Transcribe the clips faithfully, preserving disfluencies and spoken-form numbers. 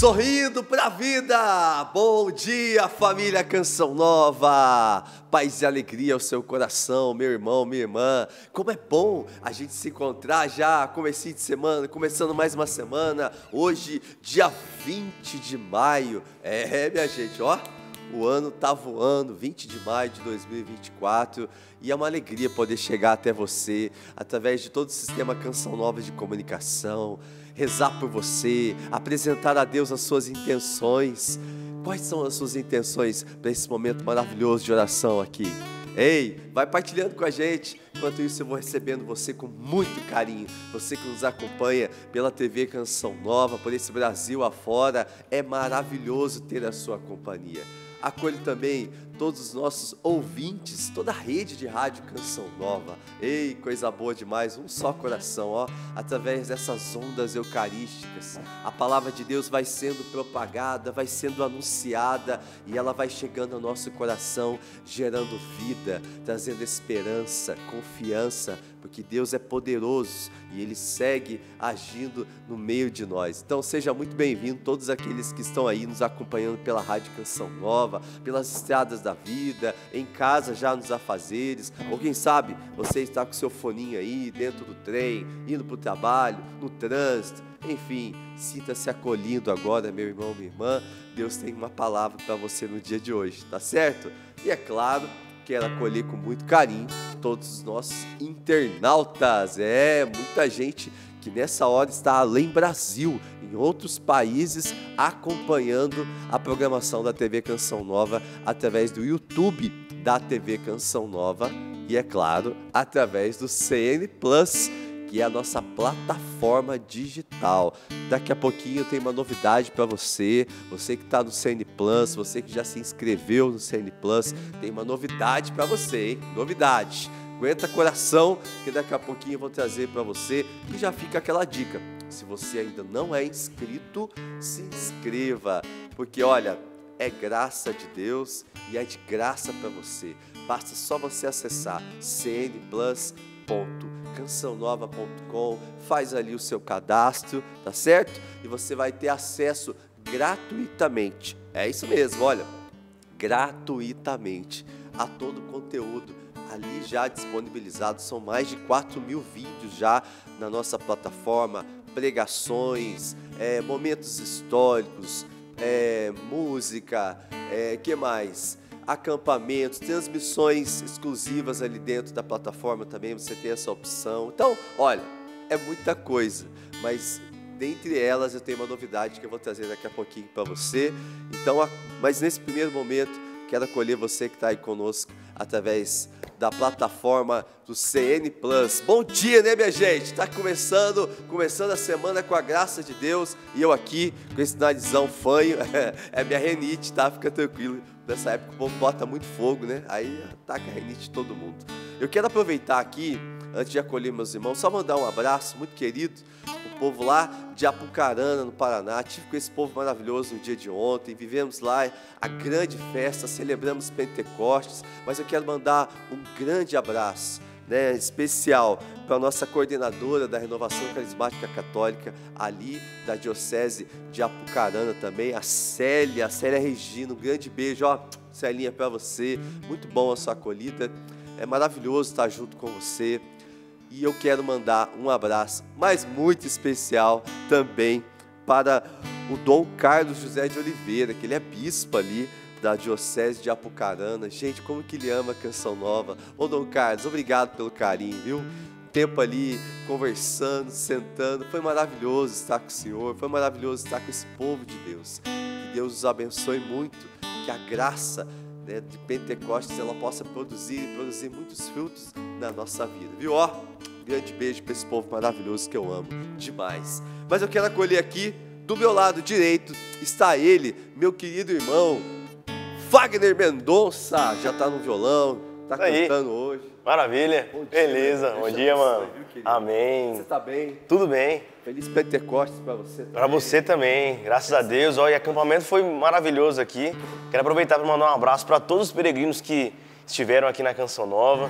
Sorrindo pra vida! Bom dia, família Canção Nova! Paz e alegria ao seu coração, meu irmão, minha irmã. Como é bom a gente se encontrar já, comecinho de semana, começando mais uma semana. Hoje, dia vinte de maio. É, minha gente, ó. O ano tá voando, vinte de maio de dois mil e vinte e quatro, e é uma alegria poder chegar até você através de todo o sistema Canção Nova de comunicação, rezar por você, apresentar a Deus as suas intenções. Quais são as suas intenções para esse momento maravilhoso de oração aqui? Ei, vai partilhando com a gente. Enquanto isso eu vou recebendo você com muito carinho. Você que nos acompanha pela T V Canção Nova, por esse Brasil afora, é maravilhoso ter a sua companhia. Acolho também todos os nossos ouvintes, toda a rede de rádio Canção Nova. Ei, coisa boa demais, um só coração, ó. Através dessas ondas eucarísticas, a palavra de Deus vai sendo propagada, vai sendo anunciada e ela vai chegando ao nosso coração, gerando vida, trazendo esperança, confiança, porque Deus é poderoso e Ele segue agindo no meio de nós. Então seja muito bem-vindo todos aqueles que estão aí nos acompanhando pela Rádio Canção Nova, pelas estradas da vida, em casa já nos afazeres, ou quem sabe você está com seu foninho aí dentro do trem, indo para o trabalho, no trânsito, enfim, sinta-se acolhido agora, meu irmão, minha irmã. Deus tem uma palavra para você no dia de hoje, tá certo? E é claro, quero acolher com muito carinho todos os nossos internautas. É, muita gente que nessa hora está além Brasil, em outros países, acompanhando a programação da T V Canção Nova através do YouTube da T V Canção Nova e, é claro, através do C N Plus, que é a nossa plataforma digital. Daqui a pouquinho tem uma novidade para você, você que está no C N Plus, você que já se inscreveu no C N Plus, tem uma novidade para você, hein? Novidade. Aguenta coração, que daqui a pouquinho eu vou trazer para você. E já fica aquela dica, se você ainda não é inscrito, se inscreva, porque olha, é graça de Deus e é de graça para você. Basta só você acessar c n plus ponto canção nova ponto com, faz ali o seu cadastro, tá certo? E você vai ter acesso gratuitamente, é isso mesmo, olha, gratuitamente a todo o conteúdo ali já disponibilizado. São mais de quatro mil vídeos já na nossa plataforma, pregações, é, momentos históricos, é, música, é, que mais? Acampamentos, transmissões exclusivas ali dentro da plataforma também, você tem essa opção. Então, olha, é muita coisa, mas dentre elas eu tenho uma novidade que eu vou trazer daqui a pouquinho para você. Então, mas nesse primeiro momento, quero acolher você que está aí conosco através da plataforma do C N Plus. Bom dia, né, minha gente? Está começando, começando a semana com a graça de Deus e eu aqui com esse narizão fanho, é minha renite, tá? Fica tranquilo. Nessa época o povo bota muito fogo, né? Aí ataca a renite de todo mundo. Eu quero aproveitar aqui, antes de acolher meus irmãos, só mandar um abraço muito querido, o povo lá de Apucarana, no Paraná. Tive com esse povo maravilhoso no dia de ontem, vivemos lá a grande festa, celebramos Pentecostes, mas eu quero mandar um grande abraço, né, especial para a nossa coordenadora da Renovação Carismática Católica, ali da Diocese de Apucarana também, a Célia, a Célia Regina, um grande beijo, ó, Celinha, para você, muito bom a sua acolhida, é maravilhoso estar junto com você. E eu quero mandar um abraço, mas muito especial também para o Dom Carlos José de Oliveira, que ele é bispo ali da Diocese de Apucarana. Gente, como que ele ama a Canção Nova. Ô Dom Carlos, obrigado pelo carinho, viu? Tempo ali conversando, sentando, foi maravilhoso estar com o Senhor, foi maravilhoso estar com esse povo de Deus. Que Deus os abençoe muito, que a graça, né, de Pentecostes ela possa produzir e produzir muitos frutos na nossa vida, viu? Ó, grande beijo para esse povo maravilhoso que eu amo demais. Mas eu quero acolher aqui, do meu lado direito, está ele, meu querido irmão, Wagner Mendonça, já está no violão, está cantando hoje. Maravilha, bom dia, beleza, bom dia, mano. Viu, Amém. Você está bem? Tudo bem. Feliz Pentecostes para você. Para você também, graças a Deus. Ó, e o acampamento foi maravilhoso aqui. Quero aproveitar para mandar um abraço para todos os peregrinos que estiveram aqui na Canção Nova.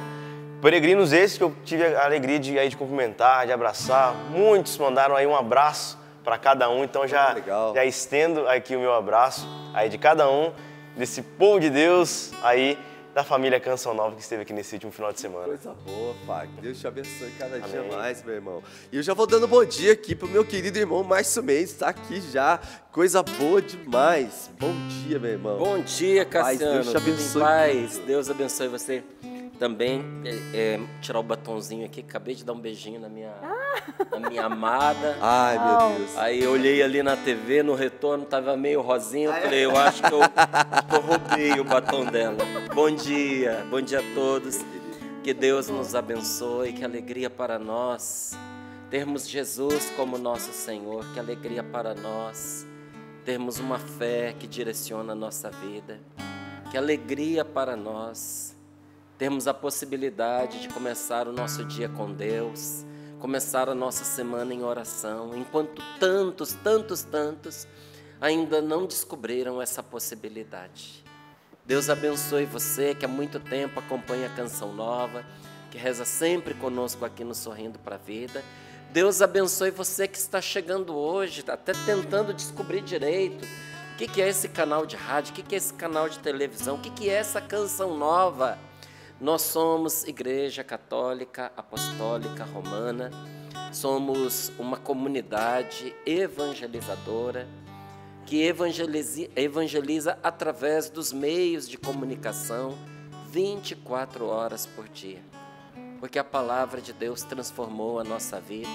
Peregrinos esses que eu tive a alegria de, aí, de cumprimentar, de abraçar. Muitos mandaram aí um abraço para cada um. Então já, já estendo aqui o meu abraço aí de cada um, desse povo de Deus aí, da família Canção Nova que esteve aqui nesse último final de semana. Coisa boa, pai. Deus te abençoe cada Amém. dia mais, meu irmão. E eu já vou dando bom dia aqui pro meu querido irmão Márcio Mendes, tá aqui já. Coisa boa demais. Bom dia, meu irmão. Bom dia, Cassiano. Deus te abençoe. Paz, Deus abençoe você também. É, é, tirar o batonzinho aqui, acabei de dar um beijinho na minha, ah. na minha amada. Ai, meu Deus. Aí eu olhei ali na T V, no retorno, tava meio rosinho, eu falei, eu acho que eu, que eu roubei o batom dela. Bom dia, bom dia a todos. Que Deus nos abençoe, que alegria para nós termos Jesus como nosso Senhor, que alegria para nós termos uma fé que direciona a nossa vida, que alegria para nós termos a possibilidade de começar o nosso dia com Deus, começar a nossa semana em oração, enquanto tantos, tantos, tantos ainda não descobriram essa possibilidade. Deus abençoe você que há muito tempo acompanha a Canção Nova, que reza sempre conosco aqui no Sorrindo para a Vida. Deus abençoe você que está chegando hoje, até tentando descobrir direito o que é esse canal de rádio, o que é esse canal de televisão, o que é essa Canção Nova. Nós somos Igreja Católica Apostólica Romana, somos uma comunidade evangelizadora que evangeliza, evangeliza através dos meios de comunicação vinte e quatro horas por dia, porque a palavra de Deus transformou a nossa vida.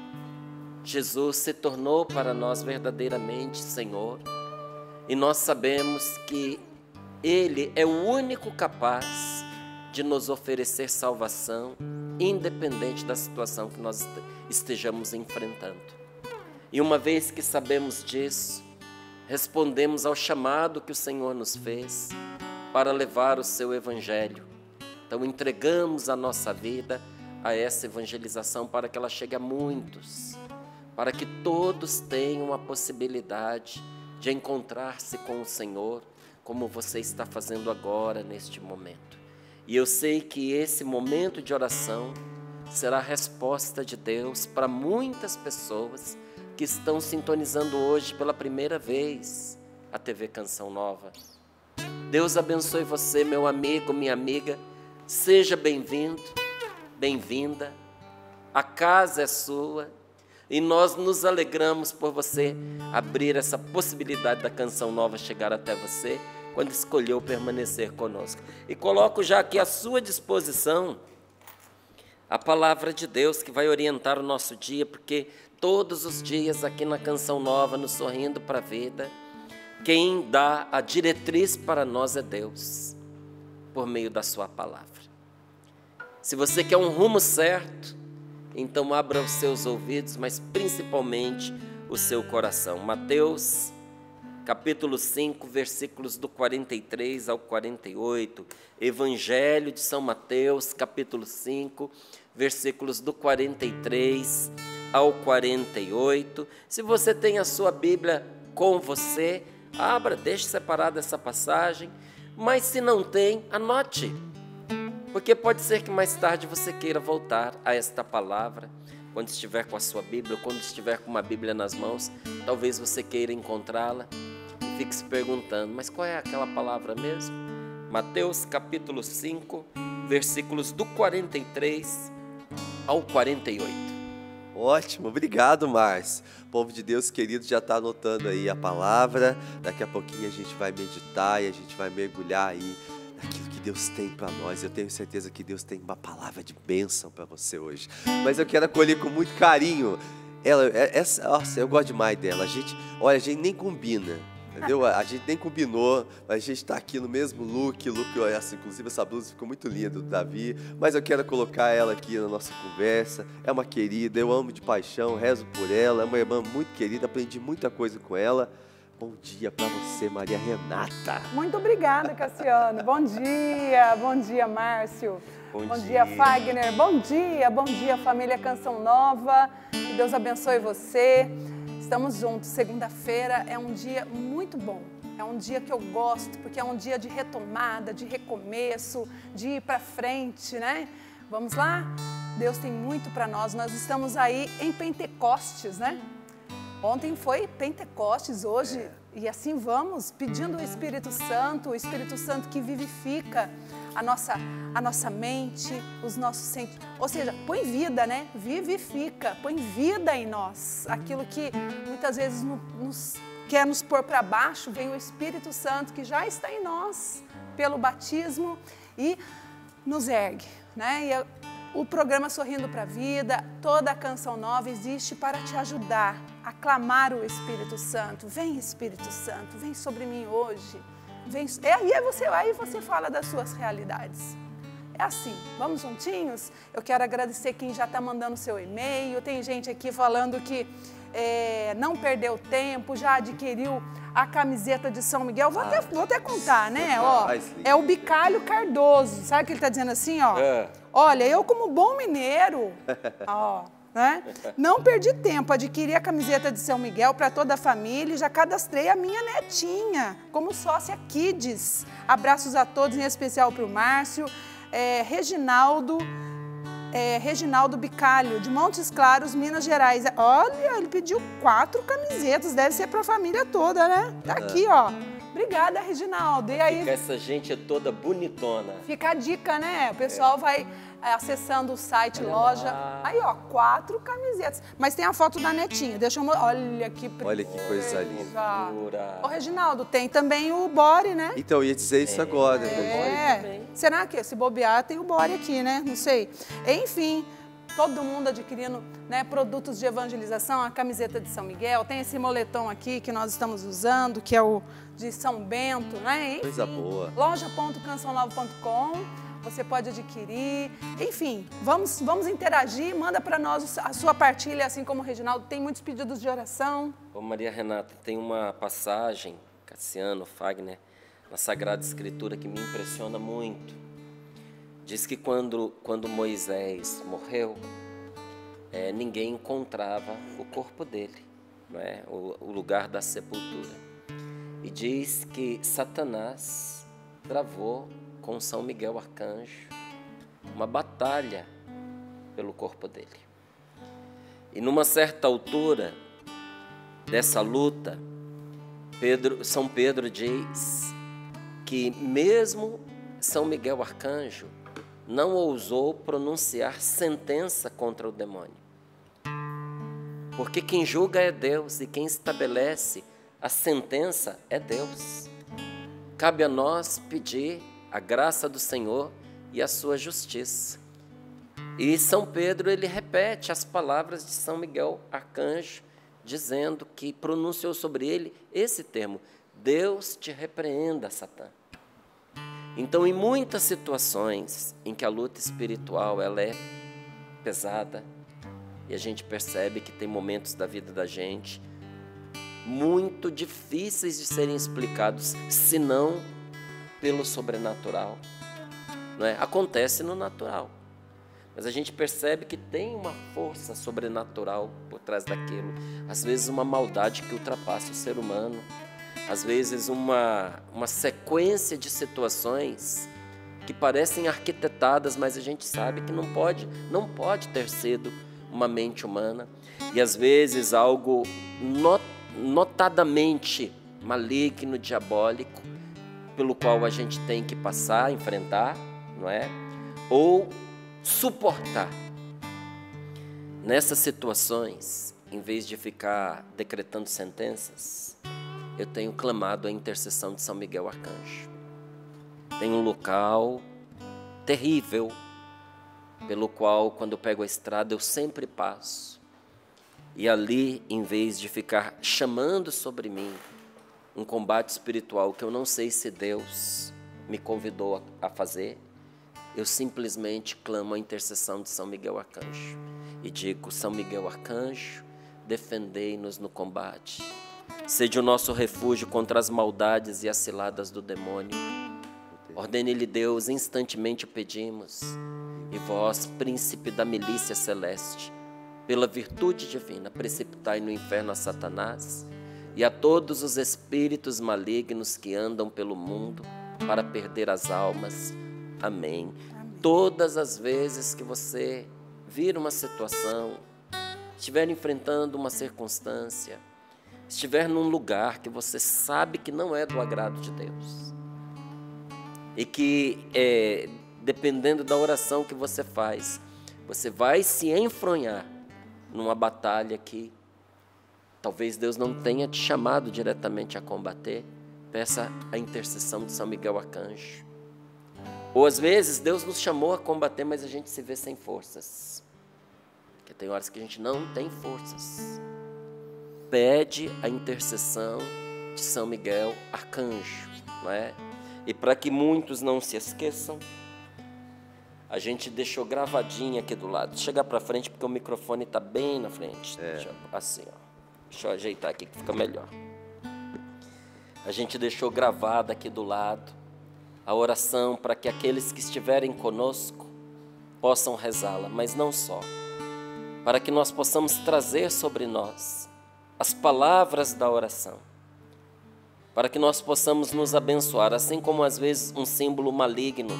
Jesus se tornou para nós verdadeiramente Senhor e nós sabemos que Ele é o único capaz de nos oferecer salvação, independente da situação que nós estejamos enfrentando. E uma vez que sabemos disso, respondemos ao chamado que o Senhor nos fez para levar o seu Evangelho. Então entregamos a nossa vida a essa evangelização para que ela chegue a muitos, para que todos tenham a possibilidade de encontrar-se com o Senhor, como você está fazendo agora, neste momento. E eu sei que esse momento de oração será a resposta de Deus para muitas pessoas que estão sintonizando hoje pela primeira vez a T V Canção Nova. Deus abençoe você, meu amigo, minha amiga. Seja bem-vindo, bem-vinda. A casa é sua e nós nos alegramos por você abrir essa possibilidade da Canção Nova chegar até você quando escolheu permanecer conosco. E coloco já aqui à sua disposição a palavra de Deus que vai orientar o nosso dia, porque todos os dias aqui na Canção Nova, no Sorrindo para a Vida, quem dá a diretriz para nós é Deus, por meio da sua palavra. Se você quer um rumo certo, então abra os seus ouvidos, mas principalmente o seu coração. Mateus capítulo cinco, versículos do quarenta e três ao quarenta e oito. Evangelho de São Mateus, capítulo cinco, versículos do quarenta e três ao quarenta e oito. Se você tem a sua Bíblia com você, abra, deixe separada essa passagem. Mas se não tem, anote, porque pode ser que mais tarde você queira voltar a esta palavra. Quando estiver com a sua Bíblia, ou quando estiver com uma Bíblia nas mãos, talvez você queira encontrá-la e fique se perguntando, mas qual é aquela palavra mesmo? Mateus capítulo cinco, versículos do quarenta e três ao quarenta e oito. Ótimo, obrigado, Márcio. O povo de Deus querido já está anotando aí a palavra. Daqui a pouquinho a gente vai meditar e a gente vai mergulhar aí naquilo que Deus tem para nós. Eu tenho certeza que Deus tem uma palavra de bênção para você hoje. Mas eu quero acolher com muito carinho. Ela, essa, nossa, eu gosto demais dela. A gente, olha, a gente nem combina, entendeu? A gente nem combinou, mas a gente está aqui no mesmo look. look essa, inclusive essa blusa ficou muito linda do Davi. Mas eu quero colocar ela aqui na nossa conversa. É uma querida, eu amo de paixão, rezo por ela. É uma irmã muito querida, aprendi muita coisa com ela. Bom dia para você, Maria Renata. Muito obrigada, Cassiano. Bom dia, bom dia, Márcio. Bom, bom dia. dia, Fagner. Bom dia, bom dia, família Canção Nova. Que Deus abençoe você. Estamos juntos. Segunda-feira é um dia muito bom. É um dia que eu gosto, porque é um dia de retomada, de recomeço, de ir para frente, né? Vamos lá? Deus tem muito para nós. Nós estamos aí em Pentecostes, né? Ontem foi Pentecostes, hoje, é. E assim vamos, pedindo o Espírito Santo, o Espírito Santo que vivifica a nossa, a nossa mente, os nossos sentimentos. Ou seja, põe vida, né? Vivifica, põe vida em nós. Aquilo que muitas vezes nos quer nos pôr para baixo, vem o Espírito Santo que já está em nós pelo batismo e nos ergue, né? E o programa Sorrindo para a Vida, toda a Canção Nova existe para te ajudar a clamar o Espírito Santo. Vem, Espírito Santo, vem sobre mim hoje. Vem, e aí você, aí você fala das suas realidades. É assim, vamos juntinhos? Eu quero agradecer quem já está mandando seu e-mail. Tem gente aqui falando que é, não perdeu tempo, já adquiriu a camiseta de São Miguel. Vou, ah, até, vou até contar, né? Ó, é o Bicalho Cardoso. Sabe o que ele está dizendo assim? Ó? É. Olha, eu como bom mineiro, ó, né? Não perdi tempo, adquiri a camiseta de São Miguel para toda a família e já cadastrei a minha netinha como sócia Kids. Abraços a todos, em especial para o Márcio, é, Reginaldo, é, Reginaldo Bicalho, de Montes Claros, Minas Gerais. Olha, ele pediu quatro camisetas, deve ser para a família toda, né? Tá aqui, ó. Obrigada, Reginaldo. E aí, fica essa gente é toda bonitona. Fica a dica, né? O pessoal é. vai é, acessando o site, olha loja. Lá. Aí, ó, quatro camisetas. Mas tem a foto da netinha. Deixa eu... Olha que Olha que coisa linda. Ô, Reginaldo, tem também o Bore, né? Então, eu ia dizer isso é. agora. É. Né? Será que se bobear tem o Bore aqui, né? Não sei. Enfim... Todo mundo adquirindo, né, produtos de evangelização, a camiseta de São Miguel, tem esse moletom aqui que nós estamos usando, que é o de São Bento, né? Enfim, coisa boa. loja ponto canção nova ponto com, você pode adquirir. Enfim, vamos, vamos interagir, manda para nós a sua partilha, assim como o Reginaldo, tem muitos pedidos de oração. Ô Maria Renata, tem uma passagem, Cassiano, Fagner, na Sagrada Escritura que me impressiona muito. Diz que quando, quando Moisés morreu, é, ninguém encontrava o corpo dele, não é? o, o lugar da sepultura. E diz que Satanás travou com São Miguel Arcanjo uma batalha pelo corpo dele. E numa certa altura dessa luta, Pedro, São Pedro diz que mesmo São Miguel Arcanjo não ousou pronunciar sentença contra o demônio. Porque quem julga é Deus e quem estabelece a sentença é Deus. Cabe a nós pedir a graça do Senhor e a sua justiça. E São Pedro, ele repete as palavras de São Miguel Arcanjo, dizendo que pronunciou sobre ele esse termo: Deus te repreenda, Satã. Então, em muitas situações em que a luta espiritual ela é pesada, e a gente percebe que tem momentos da vida da gente muito difíceis de serem explicados, se não pelo sobrenatural, não é? Acontece no natural, mas a gente percebe que tem uma força sobrenatural por trás daquilo, às vezes uma maldade que ultrapassa o ser humano, às vezes uma, uma sequência de situações que parecem arquitetadas, mas a gente sabe que não pode, não pode ter sido uma mente humana. E às vezes algo not, notadamente maligno, diabólico, pelo qual a gente tem que passar, enfrentar, não é? Ou suportar. Nessas situações, em vez de ficar decretando sentenças, eu tenho clamado a intercessão de São Miguel Arcanjo. Tem um local terrível, pelo qual, quando eu pego a estrada, eu sempre passo. E ali, em vez de ficar chamando sobre mim um combate espiritual que eu não sei se Deus me convidou a fazer, eu simplesmente clamo a intercessão de São Miguel Arcanjo. E digo: São Miguel Arcanjo, defendei-nos no combate. Sede o nosso refúgio contra as maldades e as ciladas do demônio. Ordene-lhe Deus, instantemente pedimos. E vós, príncipe da milícia celeste, pela virtude divina, precipitai no inferno a Satanás e a todos os espíritos malignos que andam pelo mundo para perder as almas. Amém. Amém. Todas as vezes que você vir uma situação, estiver enfrentando uma circunstância, estiver num lugar que você sabe que não é do agrado de Deus, e que, é, dependendo da oração que você faz, você vai se enfronhar numa batalha que talvez Deus não tenha te chamado diretamente a combater, peça a intercessão de São Miguel Arcanjo. Ou às vezes Deus nos chamou a combater, mas a gente se vê sem forças, porque tem horas que a gente não tem forças. Pede a intercessão de São Miguel Arcanjo, não é? E para que muitos não se esqueçam, a gente deixou gravadinha aqui do lado. Chegar para frente porque o microfone está bem na frente. É. Deixa eu, assim, ó. Deixa eu ajeitar aqui que fica melhor. A gente deixou gravada aqui do lado a oração para que aqueles que estiverem conosco possam rezá-la, mas não só. Para que nós possamos trazer sobre nós as palavras da oração. Para que nós possamos nos abençoar, assim como às vezes um símbolo maligno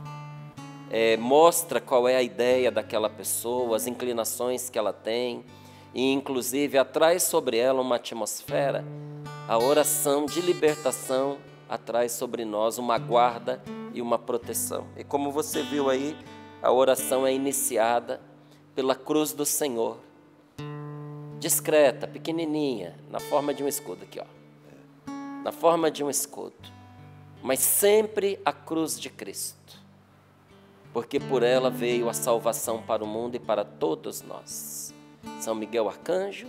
é, mostra qual é a ideia daquela pessoa, as inclinações que ela tem, e inclusive atrai sobre ela uma atmosfera, a oração de libertação atrai sobre nós uma guarda e uma proteção. E como você viu aí, a oração é iniciada pela cruz do Senhor, discreta, pequenininha, na forma de um escudo aqui, ó. Na forma de um escudo, mas sempre a cruz de Cristo, porque por ela veio a salvação para o mundo e para todos nós. São Miguel Arcanjo,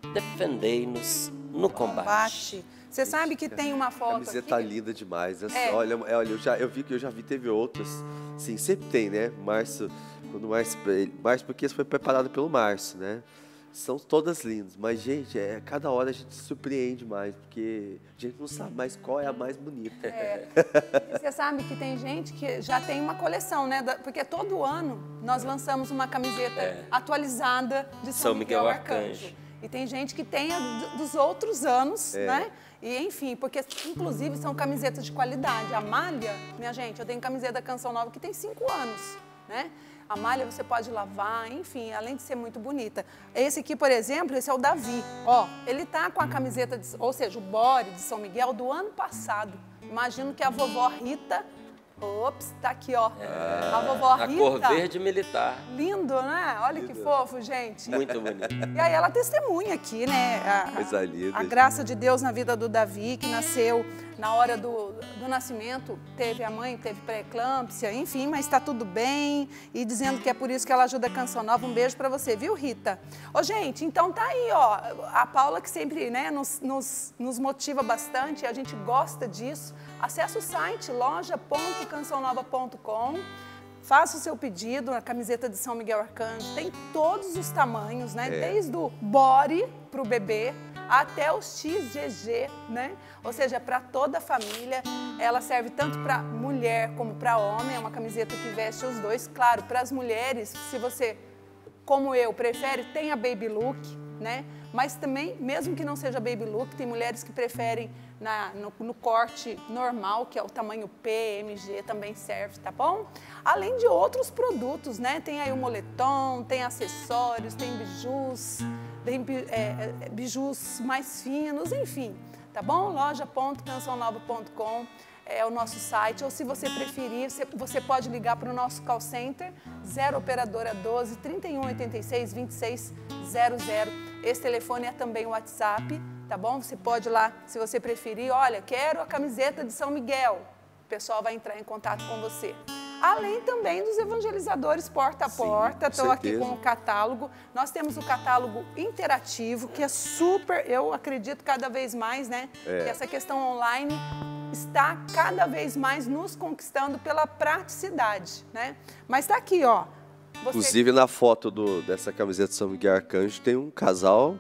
defendei-nos no combate. Você sabe que tem uma foto aqui. A camiseta tá linda demais. É. Olha, olha eu, já, eu vi que eu já vi, teve outras. Sim, sempre tem, né? Março, quando o Março, Março, porque isso foi preparado pelo Março, né? São todas lindas, mas, gente, é, cada hora a gente se surpreende mais, porque a gente não sabe mais qual é a mais bonita. É. Você sabe que tem gente que já tem uma coleção, né? Porque todo ano nós lançamos uma camiseta é. atualizada de São, São Miguel, Miguel Arcanjo. Arcanjo. E tem gente que tem a dos outros anos, é. né? E, enfim, porque, inclusive, são camisetas de qualidade. A malha, minha gente, eu tenho camiseta da Canção Nova que tem cinco anos, né? A malha você pode lavar, enfim, além de ser muito bonita. Esse aqui, por exemplo, esse é o Davi. Ó, ele tá com a camiseta, de, ou seja, o body de São Miguel do ano passado. Imagino que a vovó Rita... Ops, tá aqui, ó. É, a vovó Rita. A cor verde militar. Lindo, né? Olha lindo. Que fofo, gente. Muito bonito. E aí ela testemunha aqui, né? A, Coisa linda. A graça de Deus na vida do Davi, que nasceu na hora do, do nascimento, teve a mãe, teve pré-eclâmpsia, enfim, mas está tudo bem. E dizendo que é por isso que ela ajuda a Canção Nova. Um beijo pra você, viu, Rita? Ô, gente, então tá aí, ó. A Paula que sempre, né, nos, nos, nos motiva bastante, a gente gosta disso. Acesse o site loja ponto canção nova ponto com, faça o seu pedido, a camiseta de São Miguel Arcanjo, tem todos os tamanhos, né? É. Desde o body para o bebê até os X G G, né? Ou seja, para toda a família. Ela serve tanto para mulher como para homem, é uma camiseta que veste os dois. Claro, para as mulheres, se você, como eu, prefere, tem a baby look, né? Mas também, mesmo que não seja baby look, tem mulheres que preferem na, no, no corte normal, que é o tamanho P, M G, também serve, tá bom? Além de outros produtos, né? Tem aí o moletom, tem acessórios, tem bijus, tem é, é, bijus mais finos, enfim, tá bom? loja ponto canção nova ponto com é o nosso site, ou se você preferir, você, você pode ligar para o nosso call center, zero operadora doze, trinta e um, oitenta e seis, vinte e seis zero zero. Esse telefone é também o WhatsApp, tá bom? Você pode ir lá, se você preferir, olha, quero a camiseta de São Miguel. O pessoal vai entrar em contato com você. Além também dos evangelizadores porta a porta, estou aqui com o catálogo. Nós temos o catálogo interativo, que é super, eu acredito cada vez mais, né? É. Que essa questão online está cada vez mais nos conquistando pela praticidade, né? Mas está aqui, ó. Você... Inclusive, na foto do, dessa camiseta de São Miguel Arcanjo, tem um casal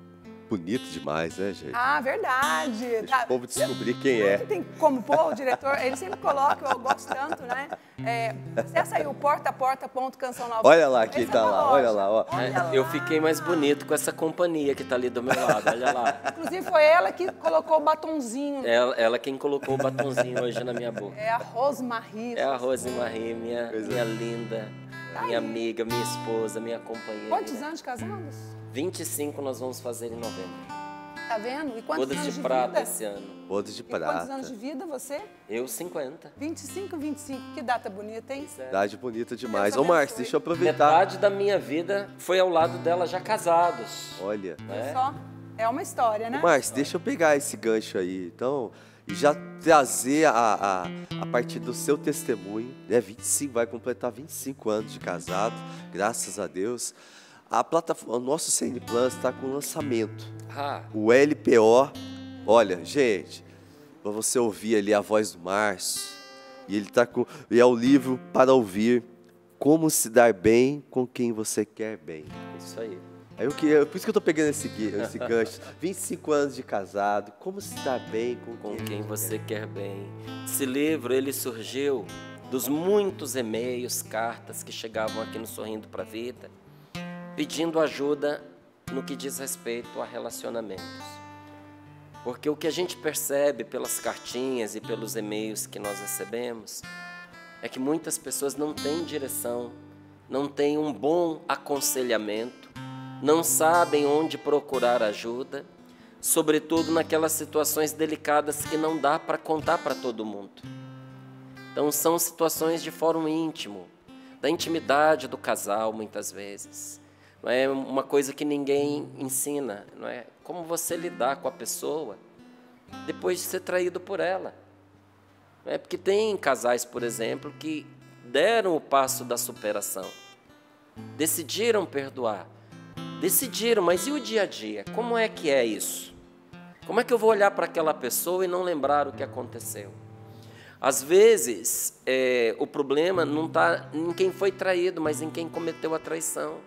bonito demais, né, gente? Ah, verdade. Deixa tá. o povo descobrir quem é. Tem como pôr, o diretor, ele sempre coloca, eu gosto tanto, né? É, acessa aí o porta a porta ponto canção nova. Olha lá quem tá lá, olha lá. Ó. Olha é, lá. Eu fiquei mais bonito com essa companhia que tá ali do meu lado, olha lá. Inclusive, foi ela que colocou o batonzinho. Ela, ela quem colocou o batonzinho hoje na minha boca. É a Rosemarie. É a Rosemarie, minha, minha linda. Minha aí. amiga, minha esposa, minha companheira. Quantos anos de casados? vinte e cinco nós vamos fazer em novembro. Tá vendo? E quantos Bodas anos de de prata vida? esse ano. Bodas de E prata. quantos anos de vida você? Eu, cinquenta. vinte e cinco, vinte e cinco. Que data bonita, hein? Idade bonita demais. Deus Ô, Márcio, abençoe. deixa eu aproveitar. Metade da minha vida foi ao lado dela já casados. Olha. Né? Só. É uma história, né? Ô, Márcio, deixa eu pegar esse gancho aí. Então, e já trazer a, a, a partir do seu testemunho, né? vinte e cinco, vai completar vinte e cinco anos de casado, graças a Deus. A plataforma, o nosso C N Plus está com lançamento. Ah. O L P O, olha, gente, para você ouvir ali a voz do Márcio, e ele tá com, e é o livro para ouvir Como se dar bem com quem você quer bem. Isso aí. Aí eu que, por isso que eu tô pegando esse, esse gancho. vinte e cinco anos de casado, como se dar bem com, Com quem, quem você quer bem. Esse livro, ele surgiu dos muitos e-mails, cartas que chegavam aqui no Sorrindo para a Vida, pedindo ajuda no que diz respeito a relacionamentos. Porque o que a gente percebe pelas cartinhas e pelos e-mails que nós recebemos é que muitas pessoas não têm direção, não têm um bom aconselhamento, não sabem onde procurar ajuda, sobretudo naquelas situações delicadas que não dá para contar para todo mundo. Então são situações de fórum íntimo, da intimidade do casal muitas vezes. Não é uma coisa que ninguém ensina, não é? Como você lidar com a pessoa depois de ser traído por ela. Não é? Porque tem casais, por exemplo, que deram o passo da superação, decidiram perdoar, decidiram, mas e o dia a dia? Como é que é isso? Como é que eu vou olhar para aquela pessoa e não lembrar o que aconteceu? Às vezes, é, o problema não está em quem foi traído, mas em quem cometeu a traição.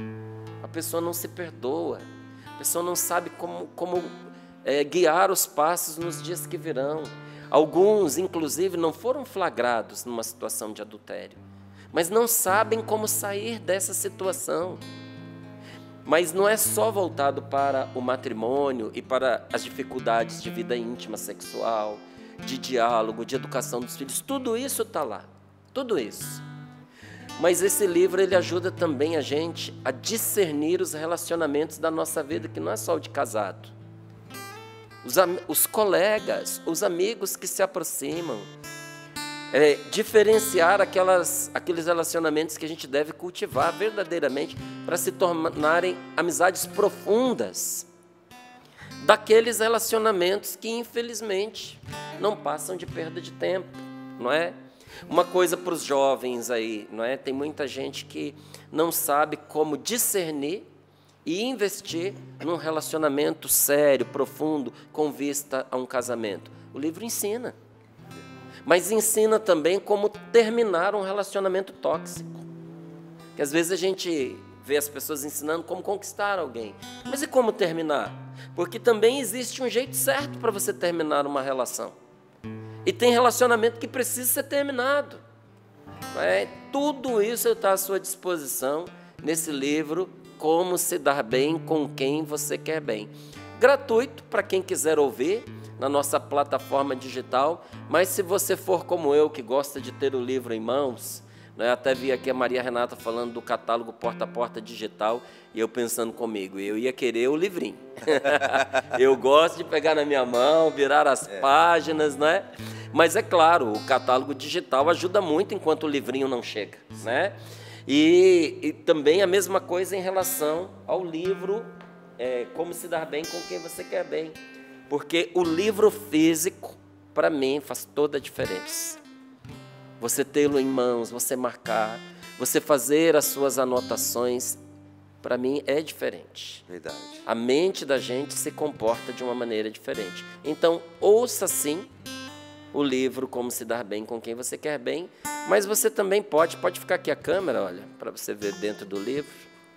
A pessoa não se perdoa, a pessoa não sabe como, como é, guiar os passos nos dias que virão. Alguns, inclusive, não foram flagrados numa situação de adultério, mas não sabem como sair dessa situação. Mas não é só voltado para o matrimônio e para as dificuldades de vida íntima, sexual, de diálogo, de educação dos filhos. Tudo isso está lá, tudo isso. Mas esse livro, ele ajuda também a gente a discernir os relacionamentos da nossa vida, que não é só o de casado. Os, os colegas, os amigos que se aproximam, é, diferenciar aquelas, aqueles relacionamentos que a gente deve cultivar verdadeiramente para se tornarem amizades profundas, daqueles relacionamentos que, infelizmente, não passam de perda de tempo, não é? Uma coisa para os jovens aí, não é? Tem muita gente que não sabe como discernir e investir num relacionamento sério, profundo, com vista a um casamento. O livro ensina, mas ensina também como terminar um relacionamento tóxico. Que às vezes a gente vê as pessoas ensinando como conquistar alguém, mas e como terminar? Porque também existe um jeito certo para você terminar uma relação. E tem relacionamento que precisa ser terminado. É, tudo isso está à sua disposição nesse livro, Como se dar bem com quem você quer bem. Gratuito para quem quiser ouvir na nossa plataforma digital, mas se você for como eu, que gosta de ter o livro em mãos, né, até vi aqui a Maria Renata falando do catálogo porta a porta digital, e eu pensando comigo, eu ia querer o livrinho. Eu gosto de pegar na minha mão, virar as é. páginas, né? Mas é claro, o catálogo digital ajuda muito enquanto o livrinho não chega, né? E, e também a mesma coisa em relação ao livro é, Como se dar bem com quem você quer bem. Porque o livro físico, para mim, faz toda a diferença. Você tê-lo em mãos, você marcar, você fazer as suas anotações, para mim é diferente. Verdade. A mente da gente se comporta de uma maneira diferente. Então, ouça sim o livro Como se dar bem com quem você quer bem, mas você também pode, pode ficar aqui a câmera, olha, para você ver dentro do livro.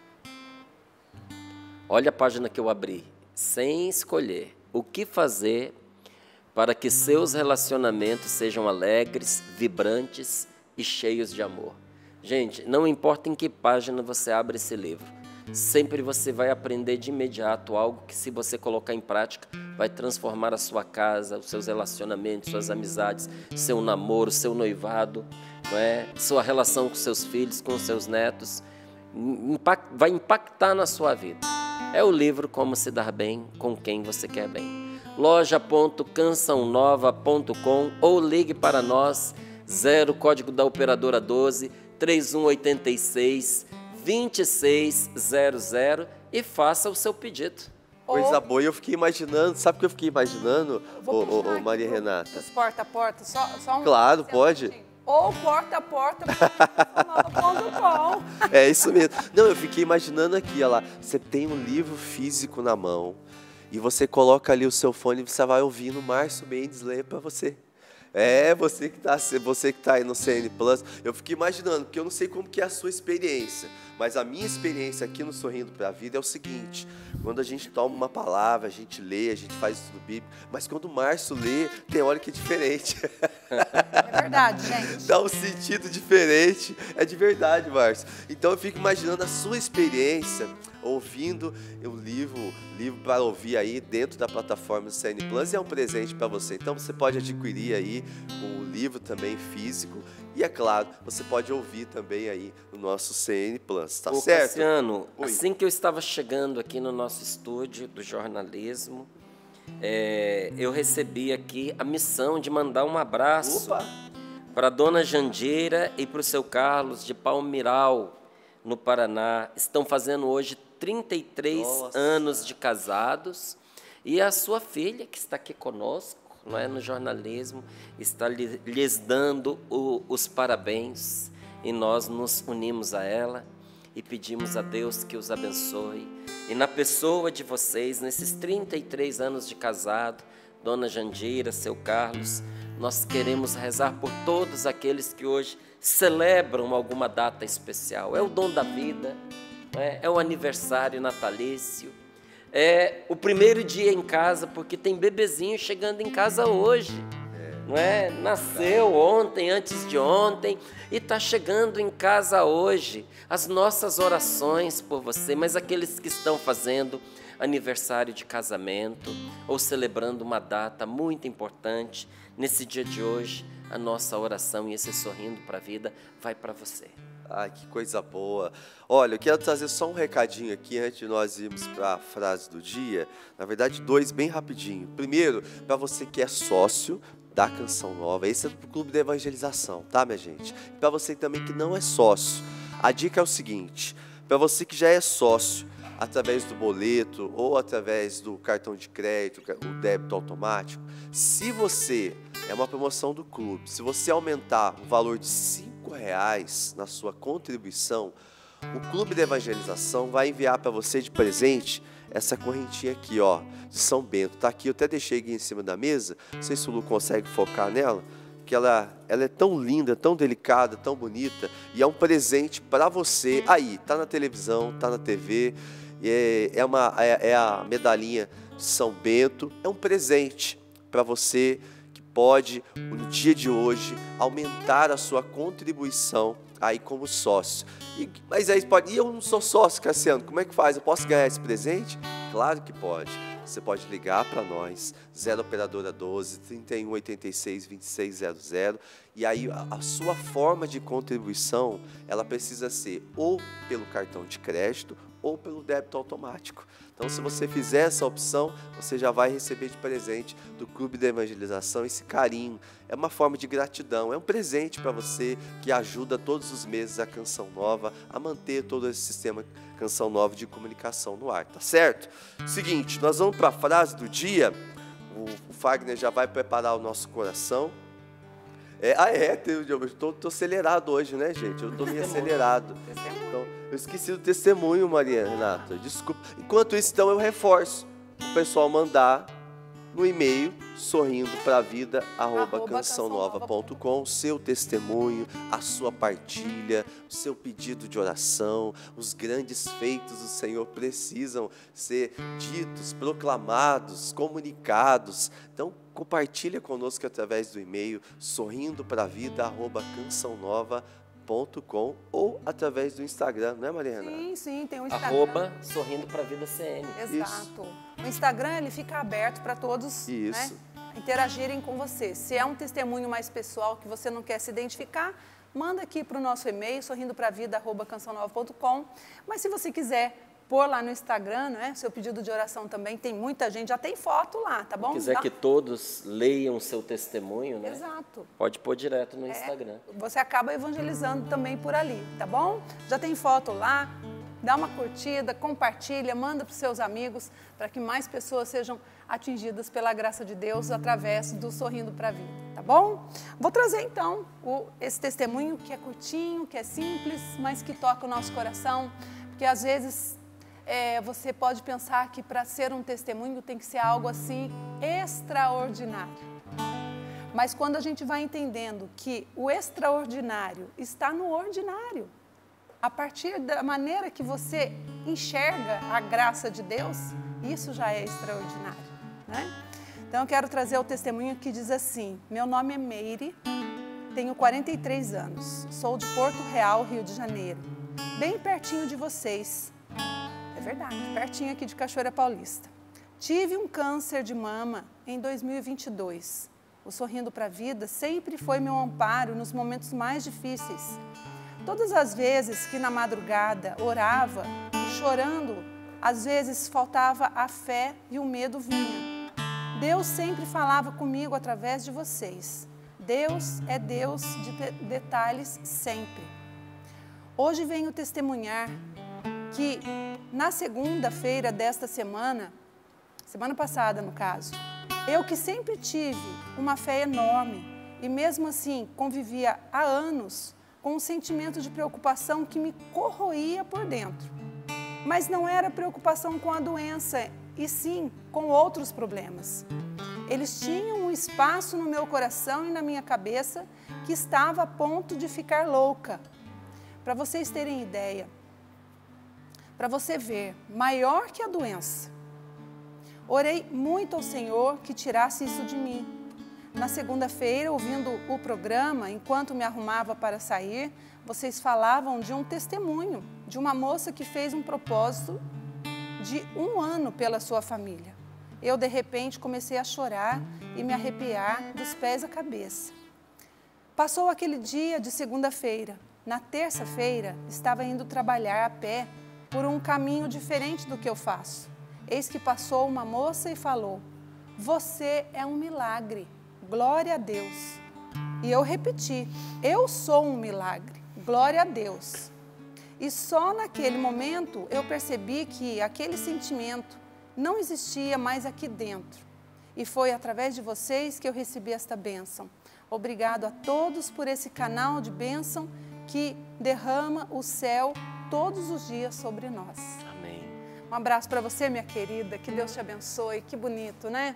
Olha a página que eu abri, sem escolher o que fazer para que seus relacionamentos sejam alegres, vibrantes e cheios de amor. Gente, não importa em que página você abre esse livro, sempre você vai aprender de imediato algo que, se você colocar em prática, vai transformar a sua casa, os seus relacionamentos, suas amizades, seu namoro, seu noivado, não é? Sua relação com seus filhos, com seus netos, vai impactar na sua vida. É o livro Como Se Dar Bem com Quem Você Quer Bem. loja ponto canção nova ponto com ou ligue para nós, zero, código da operadora doze, três um oito seis, dois seis zero zero e faça o seu pedido. Coisa boa, e eu fiquei imaginando, sabe o que eu fiquei imaginando, ô, ô, ô, Maria Renata? Os porta a porta, só, só um... Claro, pode. Ou porta a porta ponto com. É isso mesmo. Não, eu fiquei imaginando aqui, olha lá, você tem um livro físico na mão e você coloca ali o seu fone e você vai ouvindo o Márcio Mendes ler para você. É, você que está você que tá aí no C N Plus, eu fiquei imaginando, porque eu não sei como que é a sua experiência, mas a minha experiência aqui no Sorrindo para a Vida é o seguinte: quando a gente toma uma palavra, a gente lê, a gente faz estudo bíblico, mas quando o Márcio lê, tem hora que é diferente. É verdade, gente. Dá um sentido diferente, é de verdade, Márcio. Então eu fico imaginando a sua experiência ouvindo o livro, livro para ouvir aí dentro da plataforma do C N Plus, e é um presente para você. Então você pode adquirir aí o livro também físico e, é claro, você pode ouvir também aí no nosso C N Plus, tá Ô, certo? Cassiano, Oi. Assim que eu estava chegando aqui no nosso estúdio do jornalismo, é, eu recebi aqui a missão de mandar um abraço para a dona Jandira e para o seu Carlos de Palmiral, no Paraná. Estão fazendo hoje trinta e três Nossa. Anos de casados, e a sua filha, que está aqui conosco, não é, no jornalismo, está lhe, lhes dando o, os parabéns, e nós nos unimos a ela e pedimos a Deus que os abençoe. E na pessoa de vocês, nesses trinta e três anos de casado, dona Jandira, seu Carlos, nós queremos rezar por todos aqueles que hoje celebram alguma data especial. É o dom da vida, é, é o aniversário natalício, é o primeiro dia em casa, porque tem bebezinho chegando em casa hoje, não é? Nasceu ontem, antes de ontem, e está chegando em casa hoje. As nossas orações por você, mas aqueles que estão fazendo aniversário de casamento ou celebrando uma data muito importante, nesse dia de hoje, a nossa oração e esse sorrindo para a vida vai para você. Ai, que coisa boa. Olha, eu quero trazer só um recadinho aqui antes de nós irmos para a frase do dia. Na verdade, dois bem rapidinho. Primeiro, para você que é sócio da Canção Nova, esse é do Clube da Evangelização, tá, minha gente? E para você também que não é sócio, a dica é o seguinte: para você que já é sócio, através do boleto ou através do cartão de crédito, o débito automático, se você, é uma promoção do clube, se você aumentar o valor de cinco reais na sua contribuição, o Clube da Evangelização vai enviar para você de presente essa correntinha aqui, ó, de São Bento. Tá aqui, eu até deixei aqui em cima da mesa, não sei se o Lu consegue focar nela, que ela, ela é tão linda, tão delicada, tão bonita, e é um presente para você. Aí, tá na televisão, tá na T V, é, é, uma, é, é a medalhinha de São Bento, é um presente para você que pode, no dia de hoje, aumentar a sua contribuição aí como sócio. E, mas aí pode, e eu não sou sócio, Cassiano, como é que faz? Eu posso ganhar esse presente? Claro que pode. Você pode ligar para nós, zero operadora doze, trinta e um oitenta e seis, vinte e seis zero zero, e aí a, a sua forma de contribuição, ela precisa ser ou pelo cartão de crédito ou pelo débito automático. Então, se você fizer essa opção, você já vai receber de presente do Clube da Evangelização esse carinho. É uma forma de gratidão, é um presente para você que ajuda todos os meses a Canção Nova a manter todo esse sistema Canção Nova de comunicação no ar, tá certo? Seguinte, nós vamos para a frase do dia. O, o Fagner já vai preparar o nosso coração. É, ah, é, eu estou acelerado hoje, né, gente? Eu estou meio acelerado. Então, eu esqueci do testemunho, Maria Renata, desculpa. Enquanto isso, então, eu reforço o pessoal mandar no e-mail sorrindo para a vida arroba canção nova ponto com seu testemunho, a sua partilha, o seu pedido de oração. Os grandes feitos do Senhor precisam ser ditos, proclamados, comunicados. Então, compartilha conosco através do e-mail sorrindo para a vida arroba canção nova ponto com ou através do Instagram, não é, Maria Renata? Sim, sim, tem o Instagram. Arroba sorrindo para a vida C N. Exato. Isso. O Instagram, ele fica aberto para todos, Isso. né, interagirem com você. Se é um testemunho mais pessoal que você não quer se identificar, manda aqui para o nosso e-mail sorrindo para a vida arroba canção nova ponto com. Mas se você quiser pôr lá no Instagram, né? Seu pedido de oração também, tem muita gente, já tem foto lá, tá bom? Se quiser Dá... que todos leiam o seu testemunho, né? Exato. Pode pôr direto no É, Instagram. você acaba evangelizando também por ali, tá bom? Já tem foto lá, dá uma curtida, compartilha, manda para os seus amigos, para que mais pessoas sejam atingidas pela graça de Deus através do Sorrindo para a Vida, tá bom? Vou trazer então o, esse testemunho que é curtinho, que é simples, mas que toca o nosso coração, porque às vezes é, você pode pensar que para ser um testemunho tem que ser algo assim extraordinário. Mas quando a gente vai entendendo que o extraordinário está no ordinário, a partir da maneira que você enxerga a graça de Deus, isso já é extraordinário, né? Então eu quero trazer o testemunho que diz assim: meu nome é Meire, tenho quarenta e três anos, sou de Porto Real, Rio de Janeiro, bem pertinho de vocês, é verdade, pertinho aqui de Cachoeira Paulista. Tive um câncer de mama em dois mil e vinte e dois. O Sorrindo para a Vida sempre foi meu amparo nos momentos mais difíceis. Todas as vezes que na madrugada orava, chorando, às vezes faltava a fé e o medo vinha. Deus sempre falava comigo através de vocês. Deus é Deus de detalhes sempre. Hoje venho testemunhar que na segunda-feira desta semana, semana passada no caso, eu que sempre tive uma fé enorme e mesmo assim convivia há anos com um sentimento de preocupação que me corroía por dentro. Mas não era preocupação com a doença, e sim com outros problemas. Eles tinham um espaço no meu coração e na minha cabeça que estava a ponto de ficar louca. Para vocês terem ideia, para você ver, maior que a doença. Orei muito ao Senhor que tirasse isso de mim. Na segunda-feira, ouvindo o programa, enquanto me arrumava para sair, vocês falavam de um testemunho, de uma moça que fez um propósito de um ano pela sua família. Eu, de repente, comecei a chorar e me arrepiar dos pés à cabeça. Passou aquele dia de segunda-feira. Na terça-feira, estava indo trabalhar a pé por um caminho diferente do que eu faço. Eis que passou uma moça e falou: você é um milagre. Glória a Deus. E eu repeti, eu sou um milagre, glória a Deus. E só naquele momento eu percebi que aquele sentimento não existia mais aqui dentro. E foi através de vocês que eu recebi esta bênção. Obrigado a todos por esse canal de bênção que derrama o céu todos os dias sobre nós. Amém. Um abraço para você, minha querida, que Deus te abençoe, que bonito, né?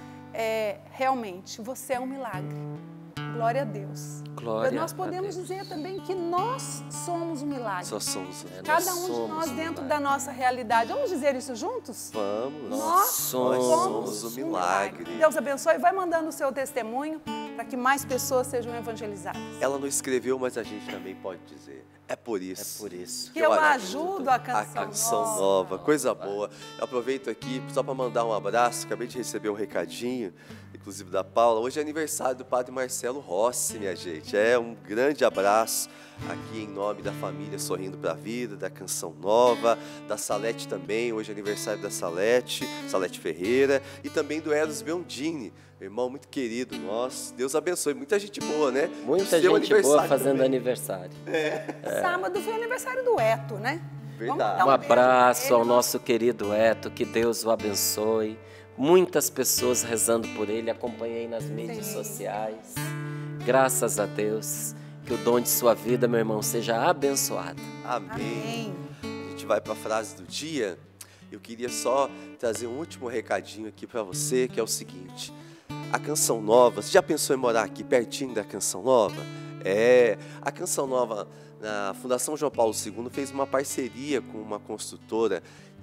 É, realmente, você é um milagre. Glória a Deus. Glória nós podemos dizer também que nós somos um milagre. Só somos. É, Cada nós um de nós um dentro milagre. da nossa realidade. Vamos dizer isso juntos? Vamos. Nós, Nós somos somos o um milagre. Deus abençoe. Vai mandando o seu testemunho para que mais pessoas sejam evangelizadas. Ela não escreveu, mas a gente também pode dizer. É por isso. É por isso. Que eu olha, ajudo a canção, A canção nova. nova, coisa boa. Eu aproveito aqui só para mandar um abraço. Acabei de receber um recadinho, inclusive da Paula. Hoje é aniversário do Padre Marcelo Rossi, minha gente. É um grande abraço aqui em nome da família Sorrindo para a Vida, da Canção Nova, da Salete também. Hoje é aniversário da Salete, Salete Ferreira, e também do Eros Biondini, irmão muito querido nosso. Deus abençoe. Muita gente boa, né? Muita Seu gente boa fazendo também. aniversário. É. Sábado foi aniversário do Eto, né? Verdade. Vamos dar Um beijo abraço pra ele. ao nosso querido Eto, que Deus o abençoe. Muitas pessoas rezando por ele, acompanhei nas mídias Sim. sociais. Graças a Deus, que o dom de sua vida, meu irmão, seja abençoado. Amém. Amém. A gente vai para a frase do dia. Eu queria só trazer um último recadinho aqui para você, que é o seguinte. A Canção Nova, você já pensou em morar aqui pertinho da Canção Nova? É, a Canção Nova, na Fundação João Paulo segundo, fez uma parceria com uma construtora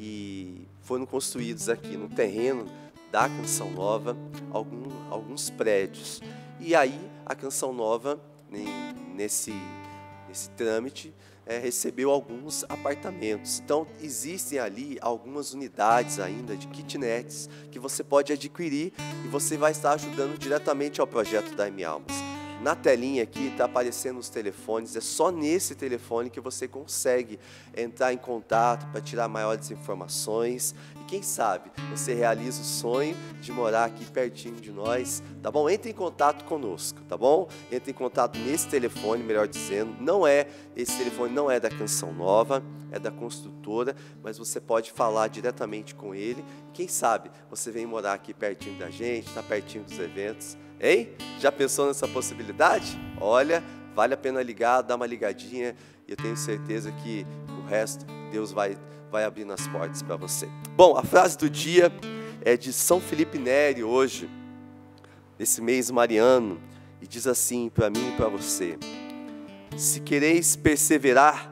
e foram construídos aqui no terreno da Canção Nova algum, alguns prédios. E aí a Canção Nova, nesse, nesse trâmite, é, recebeu alguns apartamentos. Então, existem ali algumas unidades ainda de kitnets que você pode adquirir e você vai estar ajudando diretamente ao projeto da M Almas. na telinha aqui está aparecendo os telefones. É só nesse telefone que você consegue entrar em contato para tirar maiores informações. E quem sabe você realiza o sonho de morar aqui pertinho de nós, tá bom? Entre em contato conosco, tá bom? Entre em contato nesse telefone, melhor dizendo. Não é, esse telefone não é da Canção Nova, é da construtora, mas você pode falar diretamente com ele. Quem sabe você vem morar aqui pertinho da gente, está pertinho dos eventos, hein? Já pensou nessa possibilidade? Olha, vale a pena ligar, dar uma ligadinha, e eu tenho certeza que o resto Deus vai, vai abrir as portas para você. Bom, a frase do dia é de São Felipe Neri hoje, nesse mês mariano, e diz assim para mim e para você: se quereis perseverar,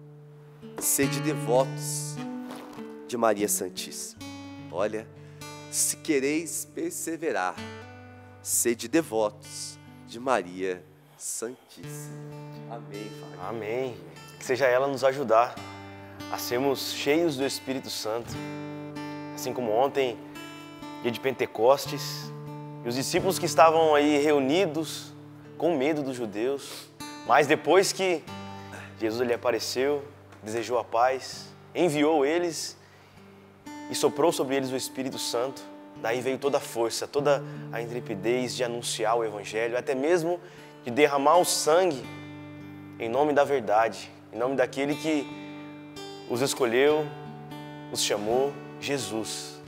sede devotos de Maria Santíssima. Olha, se quereis perseverar, sede devotos de Maria Santíssima. Amém, Fábio. Amém. Que seja ela nos ajudar a sermos cheios do Espírito Santo. Assim como ontem, dia de Pentecostes, e os discípulos que estavam aí reunidos com medo dos judeus, mas depois que Jesus lhe apareceu, desejou a paz, enviou eles e soprou sobre eles o Espírito Santo. Daí veio toda a força, toda a intrepidez de anunciar o Evangelho, até mesmo de derramar o sangue em nome da verdade, em nome daquele que os escolheu, os chamou, Jesus.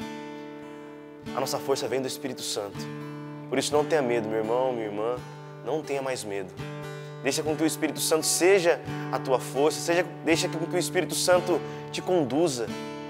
A nossa força vem do Espírito Santo. Por isso não tenha medo, meu irmão, minha irmã, não tenha mais medo. Deixa com que o Espírito Santo seja a tua força, seja, deixa com que o Espírito Santo te conduza.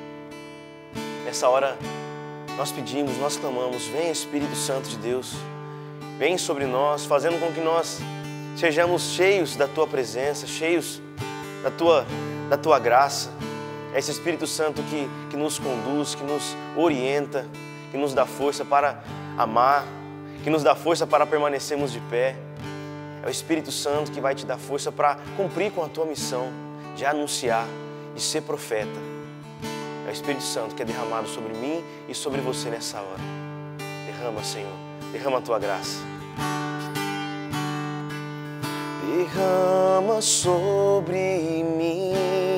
Nessa hora, nós pedimos, nós clamamos, vem Espírito Santo de Deus, vem sobre nós, fazendo com que nós sejamos cheios da Tua presença, cheios da Tua, da tua graça. É esse Espírito Santo que, que nos conduz, que nos orienta, que nos dá força para amar, que nos dá força para permanecermos de pé. É o Espírito Santo que vai te dar força para cumprir com a tua missão de anunciar, de ser profeta. É o Espírito Santo que é derramado sobre mim e sobre você nessa hora. Derrama, Senhor, derrama a tua graça. Derrama sobre mim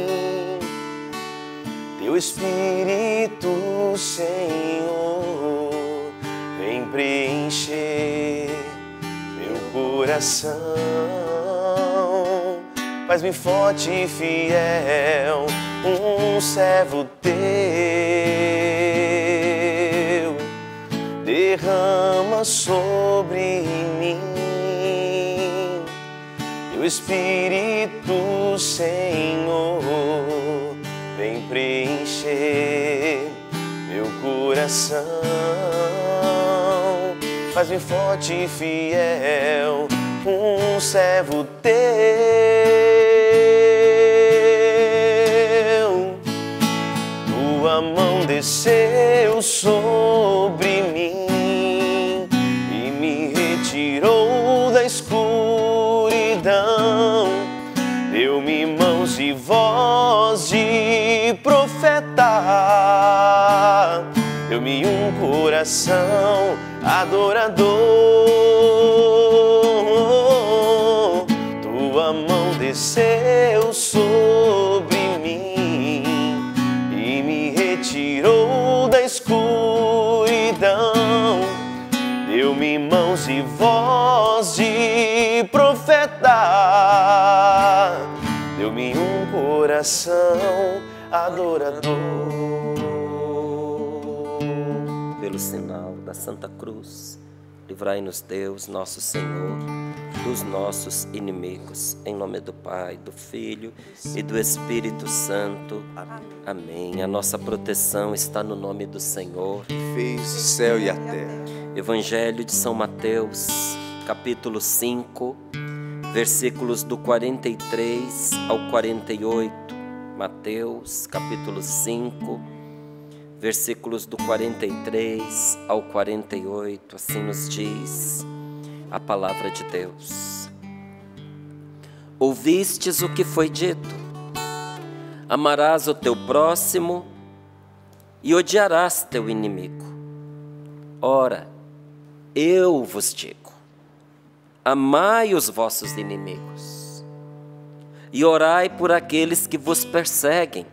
teu Espírito, Senhor, vem preencher meu coração, faz-me forte e fiel, um servo teu. Derrama sobre mim teu Espírito, Senhor, vem preencher meu coração, faz-me forte e fiel, um servo teu. Tua mão desceu sobre mim e me retirou da escuridão, deu-me mãos e voz de profeta, deu-me um coração adorador. Tua mão desceu sobre mim e me retirou da escuridão, deu-me mãos e voz de profeta, deu-me um coração adorador. Pelo sinal da Santa Cruz, livrai-nos Deus, nosso Senhor, dos nossos inimigos. Em nome do Pai, do Filho e do Espírito Santo. Amém. Amém. A nossa proteção está no nome do Senhor, que fez o céu e a terra. Evangelho de São Mateus, capítulo cinco, versículos do quarenta e três ao quarenta e oito. Mateus, capítulo cinco, versículos do quarenta e três ao quarenta e oito. Assim nos diz a palavra de Deus. Ouvistes o que foi dito: amarás o teu próximo e odiarás teu inimigo. Ora, eu vos digo, amai os vossos inimigos e orai por aqueles que vos perseguem.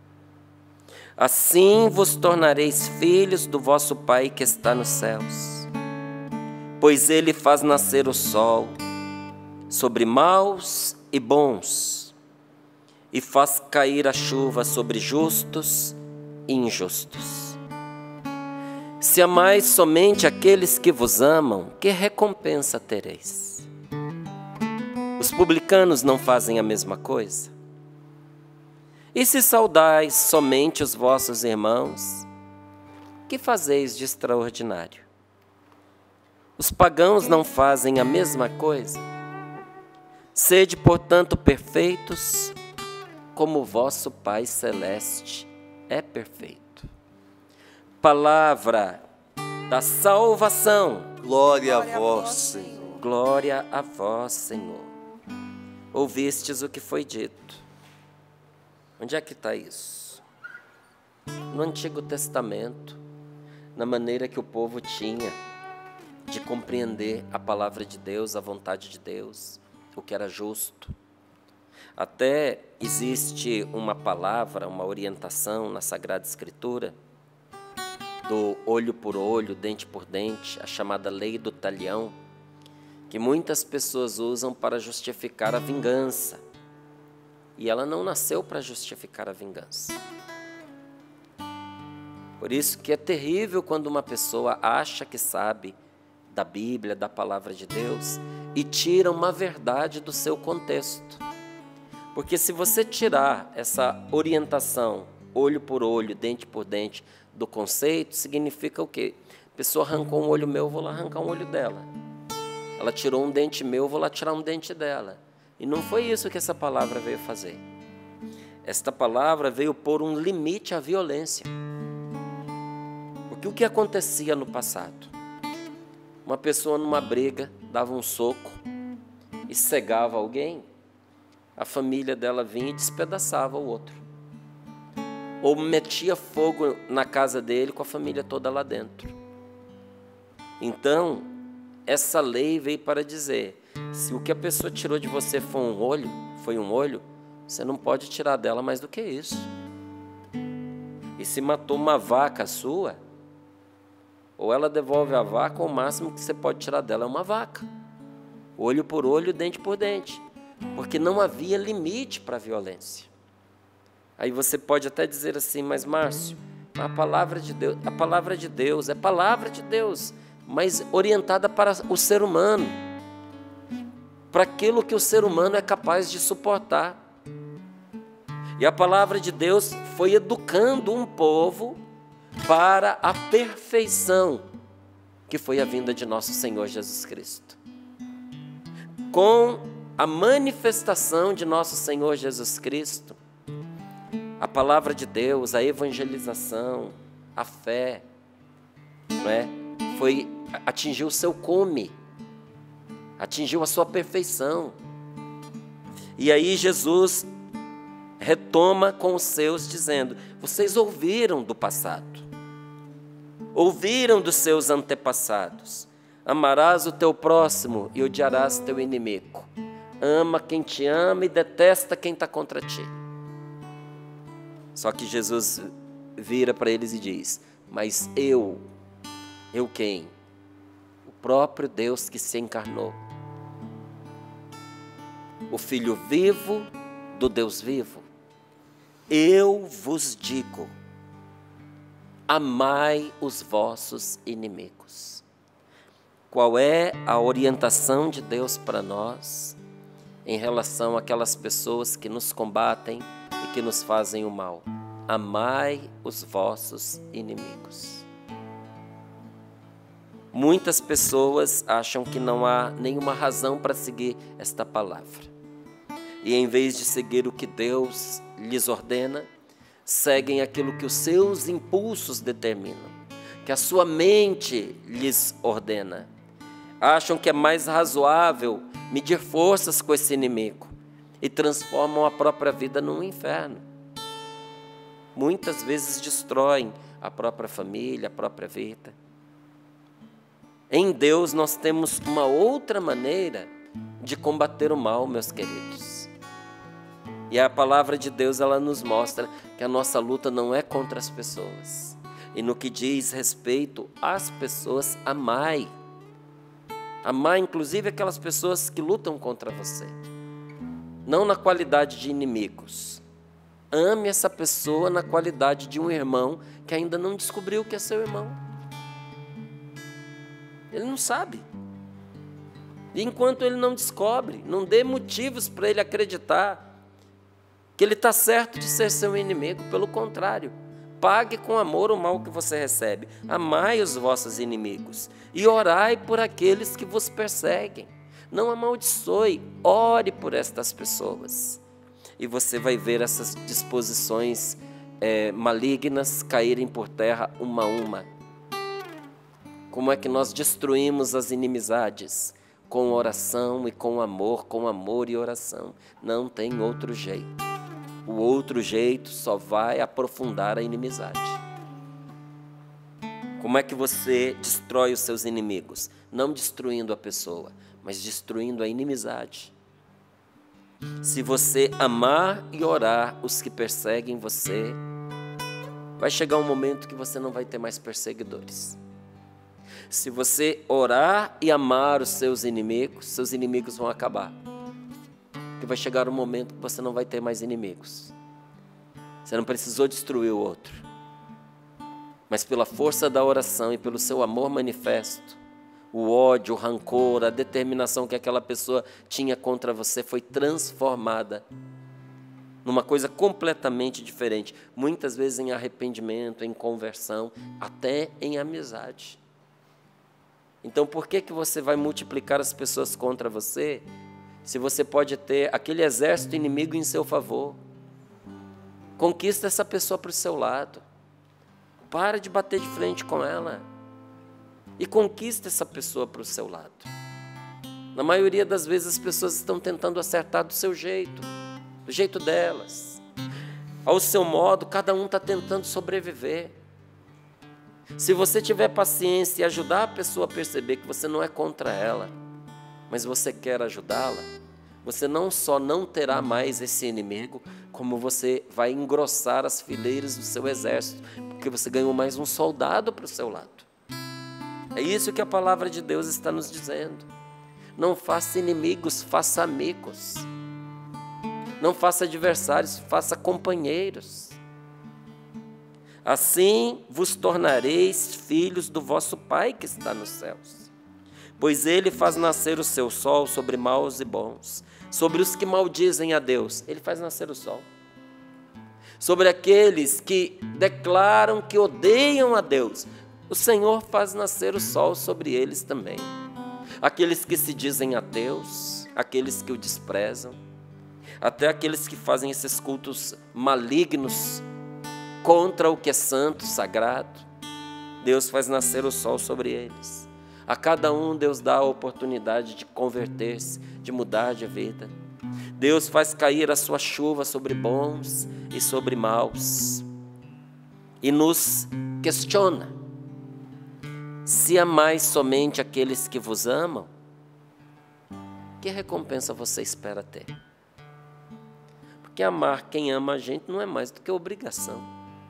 Assim vos tornareis filhos do vosso Pai que está nos céus, pois Ele faz nascer o sol sobre maus e bons, e faz cair a chuva sobre justos e injustos. Se amais somente aqueles que vos amam, que recompensa tereis? Os publicanos não fazem a mesma coisa? E se saudais somente os vossos irmãos, que fazeis de extraordinário? Os pagãos não fazem a mesma coisa? Sede, portanto, perfeitos, como o vosso Pai Celeste é perfeito. Palavra da salvação. Glória a vós, Senhor. Glória a vós, Senhor. Ouvistes o que foi dito. Onde é que está isso? No Antigo Testamento, na maneira que o povo tinha de compreender a palavra de Deus, a vontade de Deus, o que era justo. Até existe uma palavra, uma orientação na Sagrada Escritura, do olho por olho, dente por dente, a chamada lei do talião, que muitas pessoas usam para justificar a vingança. E ela não nasceu para justificar a vingança. Por isso que é terrível quando uma pessoa acha que sabe da Bíblia, da palavra de Deus, e tira uma verdade do seu contexto. Porque se você tirar essa orientação, olho por olho, dente por dente, do conceito, significa o quê? A pessoa arrancou um olho meu, eu vou lá arrancar um olho dela. Ela tirou um dente meu, eu vou lá tirar um dente dela. E não foi isso que essa palavra veio fazer. Esta palavra veio pôr um limite à violência. Porque o que acontecia no passado? Uma pessoa numa briga dava um soco e cegava alguém, a família dela vinha e despedaçava o outro. Ou metia fogo na casa dele com a família toda lá dentro. Então, essa lei veio para dizer, se o que a pessoa tirou de você foi um olho, foi um olho, você não pode tirar dela mais do que isso. E se matou uma vaca sua, ou ela devolve a vaca, ou o máximo que você pode tirar dela é uma vaca. Olho por olho, dente por dente. Porque não havia limite para a violência. Aí você pode até dizer assim, mas Márcio, a palavra de Deus, a palavra de Deus é palavra de Deus, mas orientada para o ser humano, para aquilo que o ser humano é capaz de suportar. E a palavra de Deus foi educando um povo para a perfeição, que foi a vinda de nosso Senhor Jesus Cristo. Com a manifestação de nosso Senhor Jesus Cristo, a palavra de Deus, a evangelização, a fé, não é? Foi, atingiu o seu cume, atingiu a sua perfeição. E aí Jesus retoma com os seus dizendo, vocês ouviram do passado, ouviram dos seus antepassados, amarás o teu próximo e odiarás teu inimigo. Ama quem te ama e detesta quem está contra ti. Só que Jesus vira para eles e diz, mas eu, eu quem? O próprio Deus que se encarnou. O Filho vivo do Deus vivo. Eu vos digo, amai os vossos inimigos. Qual é a orientação de Deus para nós em relação àquelas pessoas que nos combatem e que nos fazem o mal? Amai os vossos inimigos. Muitas pessoas acham que não há nenhuma razão para seguir esta palavra. E em vez de seguir o que Deus lhes ordena, seguem aquilo que os seus impulsos determinam, que a sua mente lhes ordena. Acham que é mais razoável medir forças com esse inimigo e transformam a própria vida num inferno. Muitas vezes destroem a própria família, a própria vida. Em Deus nós temos uma outra maneira de combater o mal, meus queridos. E a palavra de Deus, ela nos mostra que a nossa luta não é contra as pessoas. E no que diz respeito às pessoas, amai. Amar, inclusive, aquelas pessoas que lutam contra você. Não na qualidade de inimigos. Ame essa pessoa na qualidade de um irmão que ainda não descobriu que é seu irmão. Ele não sabe. E enquanto ele não descobre, não dê motivos para ele acreditar que ele está certo de ser seu inimigo. Pelo contrário, pague com amor o mal que você recebe. Amai os vossos inimigos e orai por aqueles que vos perseguem. Não amaldiçoe, ore por estas pessoas. E você vai ver essas disposições é, malignas caírem por terra uma a uma. Como é que nós destruímos as inimizades? Com oração e com amor, com amor e oração. Não tem outro jeito. O outro jeito só vai aprofundar a inimizade. Como é que você destrói os seus inimigos? Não destruindo a pessoa, mas destruindo a inimizade. Se você amar e orar os que perseguem você, vai chegar um momento que você não vai ter mais perseguidores. Se você orar e amar os seus inimigos, seus inimigos vão acabar. Porque vai chegar um momento que você não vai ter mais inimigos. Você não precisou destruir o outro. Mas pela força da oração e pelo seu amor manifesto, o ódio, o rancor, a determinação que aquela pessoa tinha contra você foi transformada numa coisa completamente diferente. Muitas vezes em arrependimento, em conversão, até em amizade. Então, por que que você vai multiplicar as pessoas contra você, se você pode ter aquele exército inimigo em seu favor? Conquista essa pessoa para o seu lado. Para de bater de frente com ela. E conquista essa pessoa para o seu lado. Na maioria das vezes as pessoas estão tentando acertar do seu jeito, do jeito delas. Ao seu modo, cada um está tentando sobreviver. Se você tiver paciência e ajudar a pessoa a perceber que você não é contra ela, mas você quer ajudá-la, você não só não terá mais esse inimigo, como você vai engrossar as fileiras do seu exército, porque você ganhou mais um soldado para o seu lado. É isso que a palavra de Deus está nos dizendo. Não faça inimigos, faça amigos. Não faça adversários, faça companheiros. Assim vos tornareis filhos do vosso Pai que está nos céus. Pois Ele faz nascer o seu sol sobre maus e bons, sobre os que maldizem a Deus. Ele faz nascer o sol. Sobre aqueles que declaram que odeiam a Deus, o Senhor faz nascer o sol sobre eles também. Aqueles que se dizem ateus, aqueles que o desprezam, até aqueles que fazem esses cultos malignos contra o que é santo, sagrado, Deus faz nascer o sol sobre eles. A cada um Deus dá a oportunidade de converter-se, de mudar de vida. Deus faz cair a sua chuva sobre bons e sobre maus. E nos questiona: se amais somente aqueles que vos amam, que recompensa você espera ter? Porque amar quem ama a gente não é mais do que obrigação.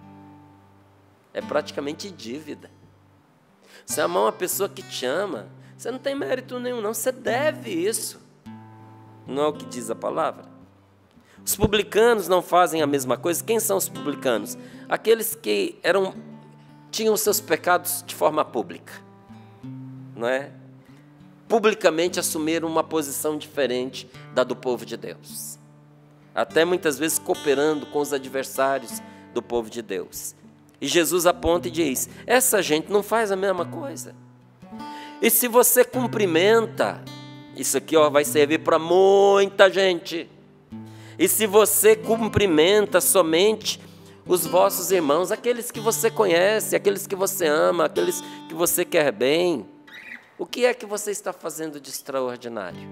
É praticamente dívida. Você amar uma pessoa que te ama, você não tem mérito nenhum, não. Você deve isso. Não é o que diz a palavra? Os publicanos não fazem a mesma coisa. Quem são os publicanos? Aqueles que eram, tinham seus pecados de forma pública. Não é? Publicamente assumiram uma posição diferente da do povo de Deus. Até muitas vezes cooperando com os adversários do povo de Deus. E Jesus aponta e diz: essa gente não faz a mesma coisa. E se você cumprimenta, isso aqui ó, vai servir para muita gente. E se você cumprimenta somente os vossos irmãos, aqueles que você conhece, aqueles que você ama, aqueles que você quer bem, o que é que você está fazendo de extraordinário?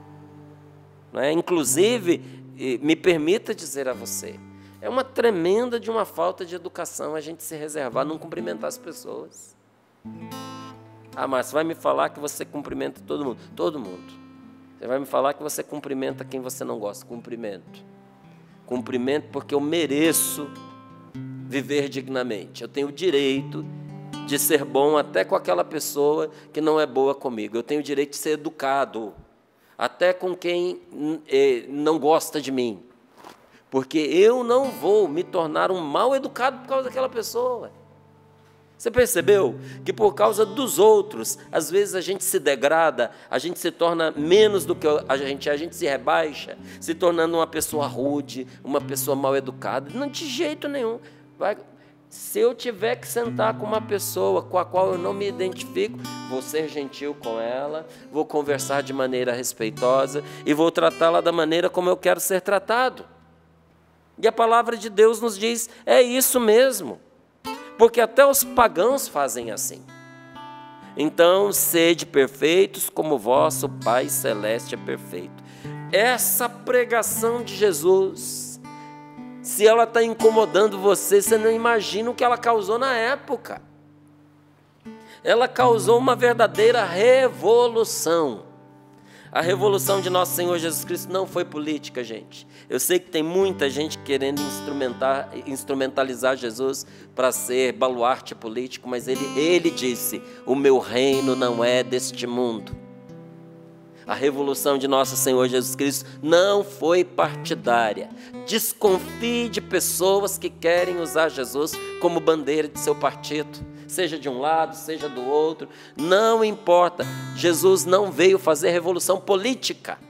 Não é? Inclusive, me permita dizer a você, é uma tremenda de uma falta de educação a gente se reservar, não cumprimentar as pessoas. Ah, mas você vai me falar que você cumprimenta todo mundo. Todo mundo. Você vai me falar que você cumprimenta quem você não gosta. Cumprimento. Cumprimento porque eu mereço viver dignamente. Eu tenho o direito de ser bom até com aquela pessoa que não é boa comigo. Eu tenho o direito de ser educado até com quem eh, não gosta de mim. Porque eu não vou me tornar um mal educado por causa daquela pessoa. Você percebeu que por causa dos outros, às vezes a gente se degrada, a gente se torna menos do que a gente é, a gente se rebaixa, se tornando uma pessoa rude, uma pessoa mal educada? Não, de jeito nenhum. Vai, se eu tiver que sentar com uma pessoa com a qual eu não me identifico, vou ser gentil com ela, vou conversar de maneira respeitosa e vou tratá-la da maneira como eu quero ser tratado. E a palavra de Deus nos diz, é isso mesmo. Porque até os pagãos fazem assim. Então, sede perfeitos como vosso Pai Celeste é perfeito. Essa pregação de Jesus, se ela está incomodando você, você não imagina o que ela causou na época. Ela causou uma verdadeira revolução. A revolução de nosso Senhor Jesus Cristo não foi política, gente. Eu sei que tem muita gente querendo instrumentar, instrumentalizar Jesus para ser baluarte político, mas ele, ele disse, o meu reino não é deste mundo. A revolução de nosso Senhor Jesus Cristo não foi partidária. Desconfie de pessoas que querem usar Jesus como bandeira de seu partido. Seja de um lado, seja do outro, não importa. Jesus não veio fazer revolução política.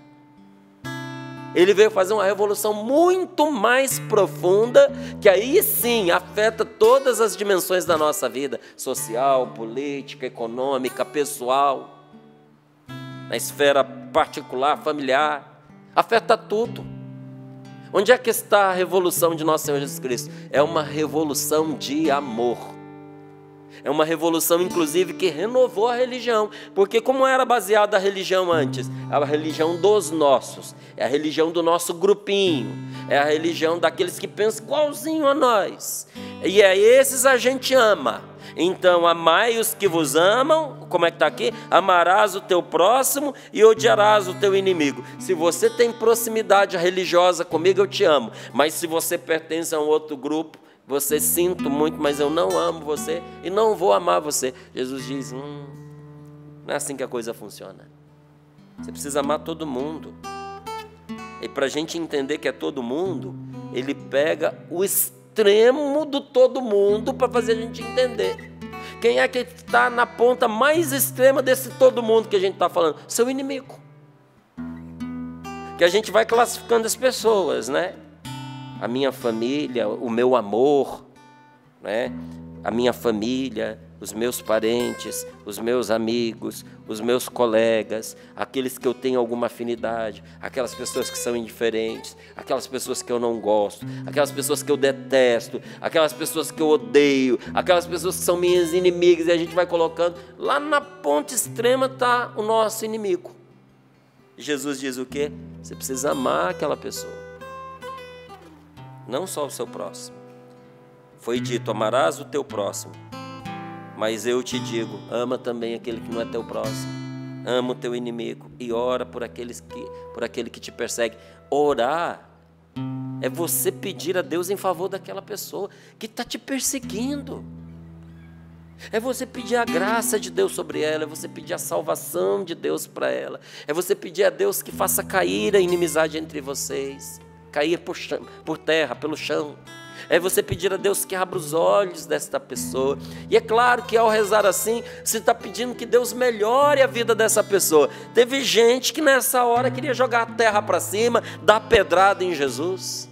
Ele veio fazer uma revolução muito mais profunda, que aí sim afeta todas as dimensões da nossa vida, social, política, econômica, pessoal, na esfera particular, familiar, afeta tudo. Onde é que está a revolução de nosso Senhor Jesus Cristo? É uma revolução de amor. É uma revolução, inclusive, que renovou a religião. Porque como era baseada a religião antes? A religião dos nossos. É a religião do nosso grupinho. É a religião daqueles que pensam igualzinho a nós. E é esses a gente ama. Então, amai os que vos amam. Como é que está aqui? Amarás o teu próximo e odiarás o teu inimigo. Se você tem proximidade religiosa comigo, eu te amo. Mas se você pertence a um outro grupo, você, sinto muito, mas eu não amo você e não vou amar você. Jesus diz, hum, não é assim que a coisa funciona. Você precisa amar todo mundo. E para a gente entender que é todo mundo, ele pega o extremo do todo mundo para fazer a gente entender. Quem é que está na ponta mais extrema desse todo mundo que a gente está falando? Seu inimigo. Que a gente vai classificando as pessoas, né? A minha família, o meu amor, né? A minha família, os meus parentes, os meus amigos, os meus colegas, aqueles que eu tenho alguma afinidade, aquelas pessoas que são indiferentes, aquelas pessoas que eu não gosto, aquelas pessoas que eu detesto, aquelas pessoas que eu odeio, aquelas pessoas que são minhas inimigas, e a gente vai colocando, lá na ponta extrema está o nosso inimigo. Jesus diz o quê? Você precisa amar aquela pessoa. Não só o seu próximo. Foi dito, amarás o teu próximo. Mas eu te digo, ama também aquele que não é teu próximo. Ama o teu inimigo e ora por, aqueles que, por aquele que te persegue. Orar é você pedir a Deus em favor daquela pessoa que está te perseguindo. É você pedir a graça de Deus sobre ela, é você pedir a salvação de Deus para ela. É você pedir a Deus que faça cair a inimizade entre vocês. Cair por, chão, por terra, pelo chão. É você pedir a Deus que abra os olhos desta pessoa. E é claro que ao rezar assim, você está pedindo que Deus melhore a vida dessa pessoa. Teve gente que nessa hora queria jogar a terra para cima, dar pedrada em Jesus.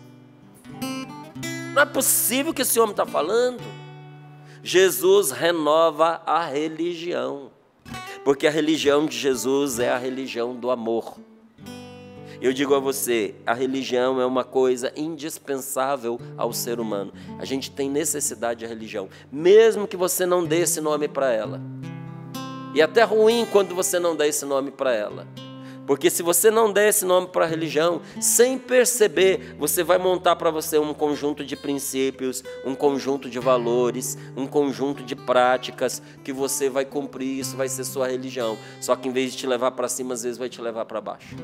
Não é possível que esse homem está falando. Jesus renova a religião. Porque a religião de Jesus é a religião do amor. Eu digo a você, a religião é uma coisa indispensável ao ser humano. A gente tem necessidade de religião, mesmo que você não dê esse nome para ela. E até ruim quando você não dá esse nome para ela. Porque se você não der esse nome para a religião, sem perceber, você vai montar para você um conjunto de princípios, um conjunto de valores, um conjunto de práticas que você vai cumprir, isso vai ser sua religião. Só que em vez de te levar para cima, às vezes vai te levar para baixo.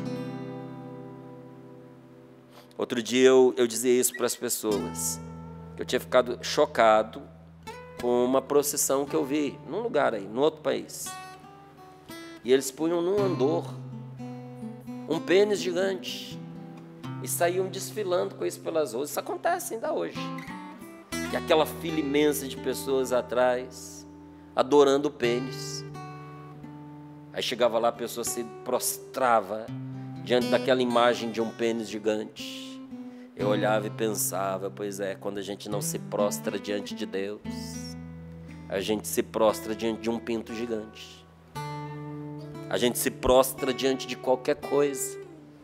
Outro dia eu, eu dizia isso para as pessoas, que eu tinha ficado chocado com uma procissão que eu vi num lugar aí, num outro país. E eles punham num andor um pênis gigante e saíam desfilando com isso pelas ruas. Isso acontece ainda hoje. E aquela fila imensa de pessoas atrás, adorando o pênis. Aí chegava lá, a pessoa se prostrava diante daquela imagem de um pênis gigante. Eu olhava e pensava, pois é, quando a gente não se prostra diante de Deus, a gente se prostra diante de um pinto gigante. A gente se prostra diante de qualquer coisa.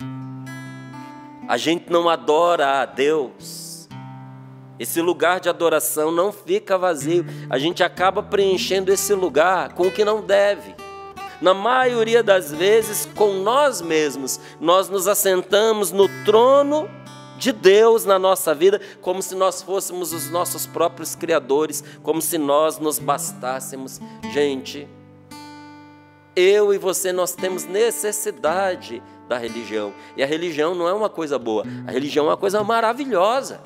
A gente não adora a Deus. Esse lugar de adoração não fica vazio. A gente acaba preenchendo esse lugar com o que não deve. Na maioria das vezes, com nós mesmos, nós nos assentamos no trono de Deus na nossa vida, como se nós fôssemos os nossos próprios criadores, como se nós nos bastássemos. Gente, eu e você, nós temos necessidade da religião. E a religião não é uma coisa boa. A religião é uma coisa maravilhosa.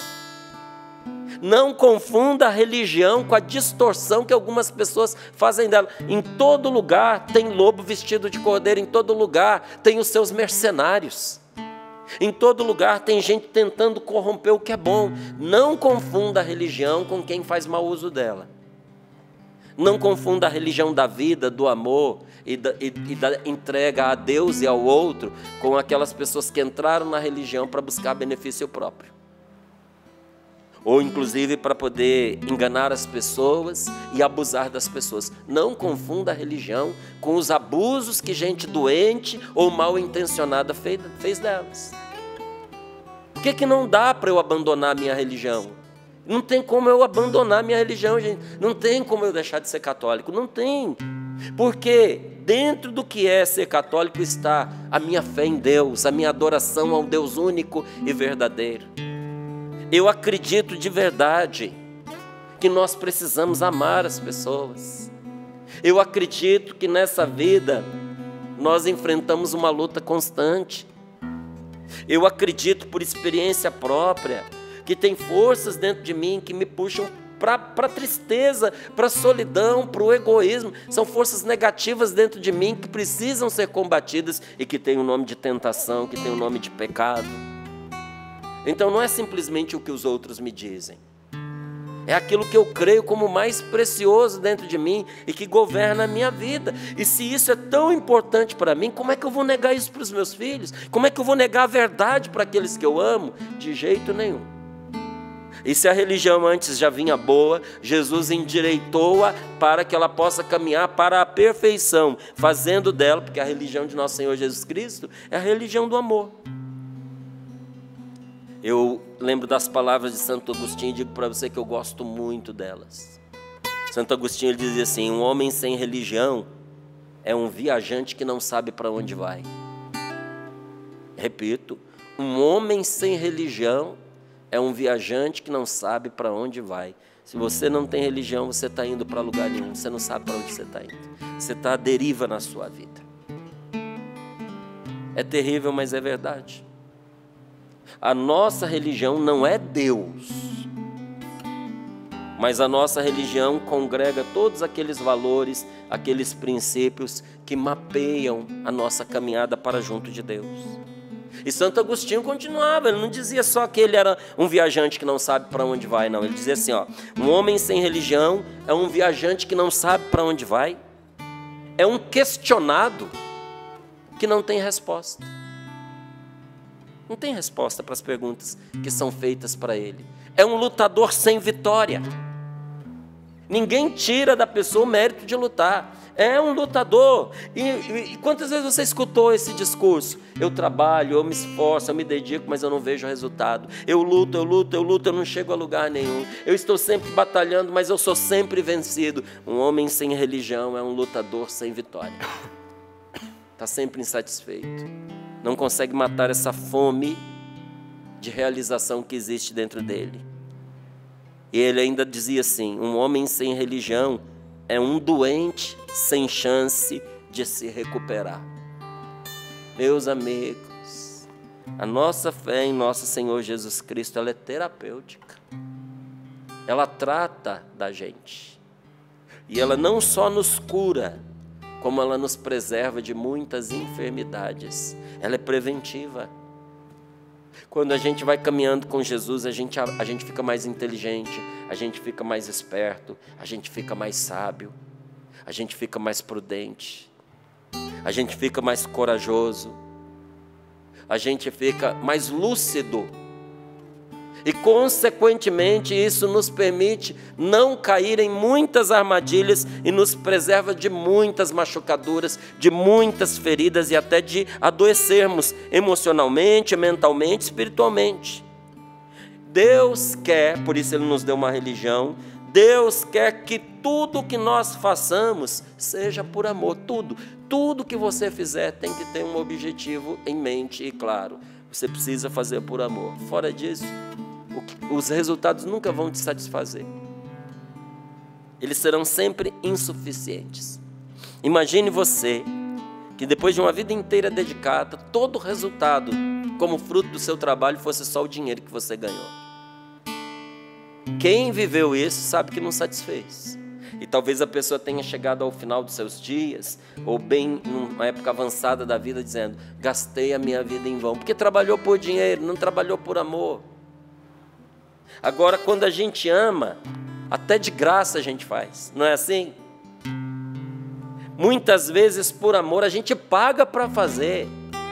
Não confunda a religião com a distorção que algumas pessoas fazem dela. Em todo lugar tem lobo vestido de cordeiro. Em todo lugar tem os seus mercenários. Em todo lugar tem gente tentando corromper o que é bom. Não confunda a religião com quem faz mau uso dela. Não confunda a religião da vida, do amor e da, e, e da entrega a Deus e ao outro com aquelas pessoas que entraram na religião para buscar benefício próprio. Ou inclusive para poder enganar as pessoas e abusar das pessoas. Não confunda a religião com os abusos que gente doente ou mal intencionada fez, fez delas. Por que que não dá para eu abandonar a minha religião? Não tem como eu abandonar minha religião, gente. Não tem como eu deixar de ser católico. Não tem. Porque dentro do que é ser católico está a minha fé em Deus, a minha adoração ao Deus único e verdadeiro. Eu acredito de verdade que nós precisamos amar as pessoas. Eu acredito que nessa vida nós enfrentamos uma luta constante. Eu acredito por experiência própria que tem forças dentro de mim que me puxam para a tristeza, para a solidão, para o egoísmo. São forças negativas dentro de mim que precisam ser combatidas e que tem o nome de tentação, que tem o nome de pecado. Então não é simplesmente o que os outros me dizem. É aquilo que eu creio como mais precioso dentro de mim e que governa a minha vida. E se isso é tão importante para mim, como é que eu vou negar isso para os meus filhos? Como é que eu vou negar a verdade para aqueles que eu amo? De jeito nenhum. E se a religião antes já vinha boa, Jesus endireitou-a para que ela possa caminhar para a perfeição, fazendo dela, porque a religião de nosso Senhor Jesus Cristo é a religião do amor. Eu lembro das palavras de Santo Agostinho e digo para você que eu gosto muito delas. Santo Agostinho ele dizia assim: um homem sem religião é um viajante que não sabe para onde vai. Repito, um homem sem religião é um viajante que não sabe para onde vai. Se você não tem religião, você está indo para lugar nenhum. Você não sabe para onde você está indo. Você está à deriva na sua vida. É terrível, mas é verdade. A nossa religião não é Deus, mas a nossa religião congrega todos aqueles valores, aqueles princípios que mapeiam a nossa caminhada para junto de Deus. E Santo Agostinho continuava, ele não dizia só que ele era um viajante que não sabe para onde vai, não. Ele dizia assim, ó, um homem sem religião é um viajante que não sabe para onde vai, é um questionado que não tem resposta. Não tem resposta para as perguntas que são feitas para ele. É um lutador sem vitória. Ninguém tira da pessoa o mérito de lutar. É um lutador. E, e, e quantas vezes você escutou esse discurso? Eu trabalho, eu me esforço, eu me dedico, mas eu não vejo resultado. Eu luto, eu luto, eu luto, eu não chego a lugar nenhum. Eu estou sempre batalhando, mas eu sou sempre vencido. Um homem sem religião é um lutador sem vitória. está sempre insatisfeito, não consegue matar essa fome de realização que existe dentro dele. E ele ainda dizia assim: um homem sem religião é um doente sem chance de se recuperar. Meus amigos, a nossa fé em nosso Senhor Jesus Cristo, ela é terapêutica. Ela trata da gente. E ela não só nos cura, como ela nos preserva de muitas enfermidades. Ela é preventiva. Quando a gente vai caminhando com Jesus, a gente, a gente fica mais inteligente, a gente fica mais esperto, a gente fica mais sábio, a gente fica mais prudente, a gente fica mais corajoso, a gente fica mais lúcido. E, consequentemente, isso nos permite não cair em muitas armadilhas e nos preserva de muitas machucaduras, de muitas feridas e até de adoecermos emocionalmente, mentalmente, espiritualmente. Deus quer, por isso Ele nos deu uma religião, Deus quer que tudo que nós façamos seja por amor, tudo. Tudo que você fizer tem que ter um objetivo em mente e claro, você precisa fazer por amor. Fora disso, os resultados nunca vão te satisfazer. Eles serão sempre insuficientes. Imagine você, que depois de uma vida inteira dedicada, todo o resultado, como fruto do seu trabalho, fosse só o dinheiro que você ganhou. Quem viveu isso sabe que não satisfez. E talvez a pessoa tenha chegado ao final dos seus dias, ou bem numa época avançada da vida, dizendo: gastei a minha vida em vão, porque trabalhou por dinheiro, não trabalhou por amor. Agora, quando a gente ama, até de graça a gente faz, não é assim? Muitas vezes, por amor, a gente paga para fazer.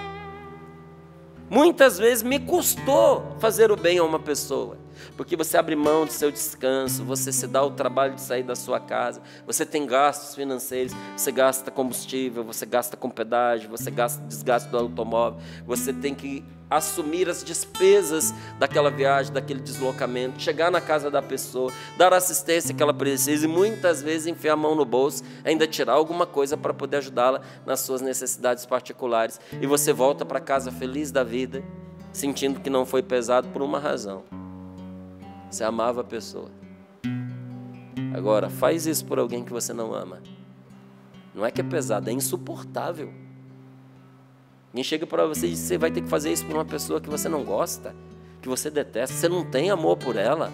Muitas vezes me custou fazer o bem a uma pessoa, porque você abre mão do seu descanso, você se dá o trabalho de sair da sua casa, você tem gastos financeiros, você gasta combustível, você gasta com pedágio, você gasta desgaste do automóvel, você tem que assumir as despesas daquela viagem, daquele deslocamento, chegar na casa da pessoa, dar a assistência que ela precisa e muitas vezes enfiar a mão no bolso, ainda tirar alguma coisa para poder ajudá-la nas suas necessidades particulares. E você volta para casa feliz da vida, sentindo que não foi pesado por uma razão: você amava a pessoa. Agora, faz isso por alguém que você não ama. Não é que é pesado, é insuportável. Quem chega para você e diz: você vai ter que fazer isso por uma pessoa que você não gosta, que você detesta, você não tem amor por ela.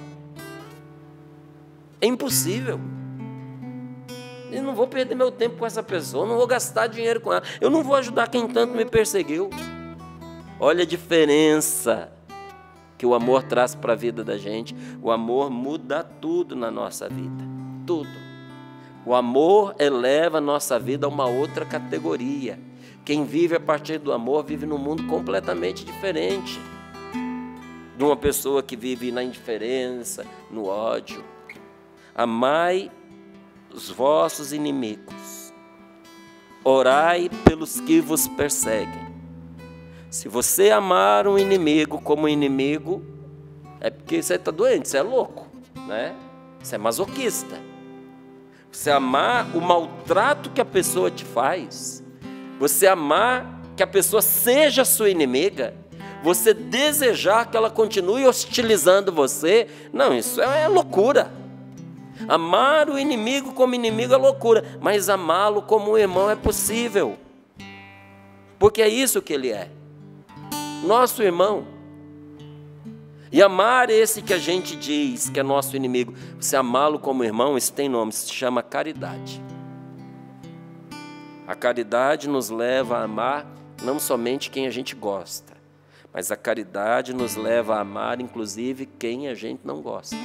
É impossível. Eu não vou perder meu tempo com essa pessoa, eu não vou gastar dinheiro com ela, eu não vou ajudar quem tanto me perseguiu. Olha a diferença que o amor traz para a vida da gente. O amor muda tudo na nossa vida, tudo. O amor eleva a nossa vida a uma outra categoria. Quem vive a partir do amor vive num mundo completamente diferente de uma pessoa que vive na indiferença, no ódio. Amai os vossos inimigos, orai pelos que vos perseguem. Se você amar um inimigo como inimigo, é porque você está doente, você é louco, né? Você é masoquista. Você amar o maltrato que a pessoa te faz, você amar que a pessoa seja sua inimiga, você desejar que ela continue hostilizando você, não, isso é loucura. Amar o inimigo como inimigo é loucura, mas amá-lo como um irmão é possível, porque é isso que ele é, nosso irmão. E amar esse que a gente diz que é nosso inimigo, você amá-lo como irmão, isso tem nome, se chama caridade. A caridade nos leva a amar não somente quem a gente gosta, mas a caridade nos leva a amar inclusive quem a gente não gosta.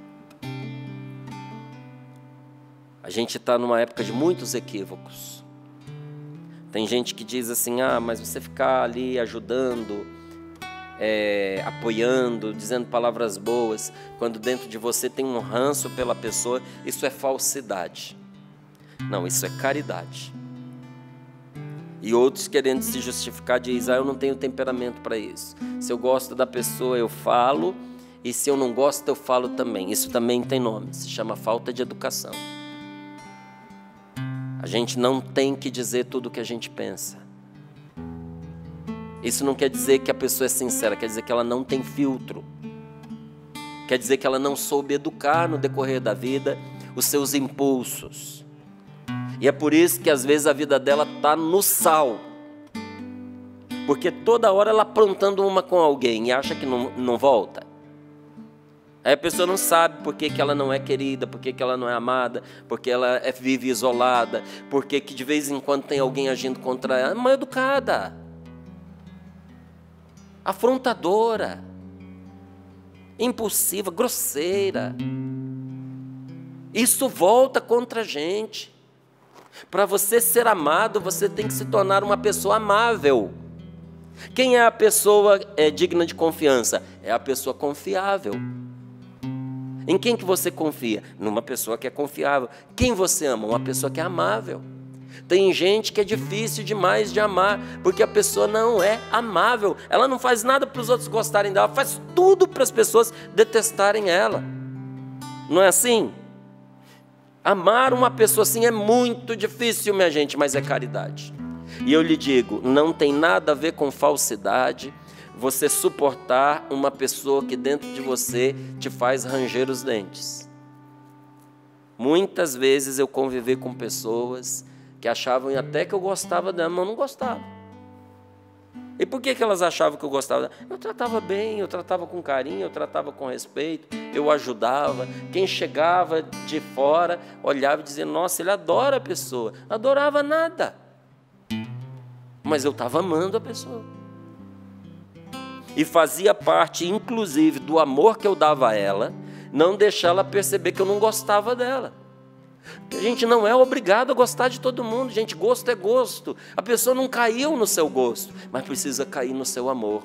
A gente está numa época de muitos equívocos. Tem gente que diz assim: ah, mas você ficar ali ajudando, é, apoiando, dizendo palavras boas, quando dentro de você tem um ranço pela pessoa, isso é falsidade. Não, isso é caridade. E outros, querendo se justificar, dizem: ah, eu não tenho temperamento para isso. Se eu gosto da pessoa, eu falo, e se eu não gosto, eu falo também. Isso também tem nome, se chama falta de educação. A gente não tem que dizer tudo o que a gente pensa. Isso não quer dizer que a pessoa é sincera, quer dizer que ela não tem filtro. Quer dizer que ela não soube educar no decorrer da vida os seus impulsos. E é por isso que às vezes a vida dela está no sal. Porque toda hora ela aprontando uma com alguém e acha que não, não volta. Aí a pessoa não sabe por que, que ela não é querida, por que, que ela não é amada, porque ela é, vive isolada, porque que de vez em quando tem alguém agindo contra ela. É mal educada, afrontadora, impulsiva, grosseira. Isso volta contra a gente. Para você ser amado, você tem que se tornar uma pessoa amável. Quem é a pessoa é, digna de confiança? É a pessoa confiável. Em quem que você confia? Numa pessoa que é confiável. Quem você ama? Uma pessoa que é amável. Tem gente que é difícil demais de amar, porque a pessoa não é amável. Ela não faz nada para os outros gostarem dela, faz tudo para as pessoas detestarem ela. Não é assim? Amar uma pessoa assim é muito difícil, minha gente, mas é caridade. E eu lhe digo, não tem nada a ver com falsidade você suportar uma pessoa que dentro de você te faz ranger os dentes. Muitas vezes eu convivi com pessoas que achavam até que eu gostava dela, mas eu não gostava. E por que que elas achavam que eu gostava dela? Eu tratava bem, eu tratava com carinho, eu tratava com respeito, eu ajudava. Quem chegava de fora olhava e dizia, nossa, ele adora a pessoa. Não adorava nada. Mas eu estava amando a pessoa. E fazia parte, inclusive, do amor que eu dava a ela, não deixar ela perceber que eu não gostava dela. A gente não é obrigado a gostar de todo mundo, gente, gosto é gosto. A pessoa não caiu no seu gosto, mas precisa cair no seu amor.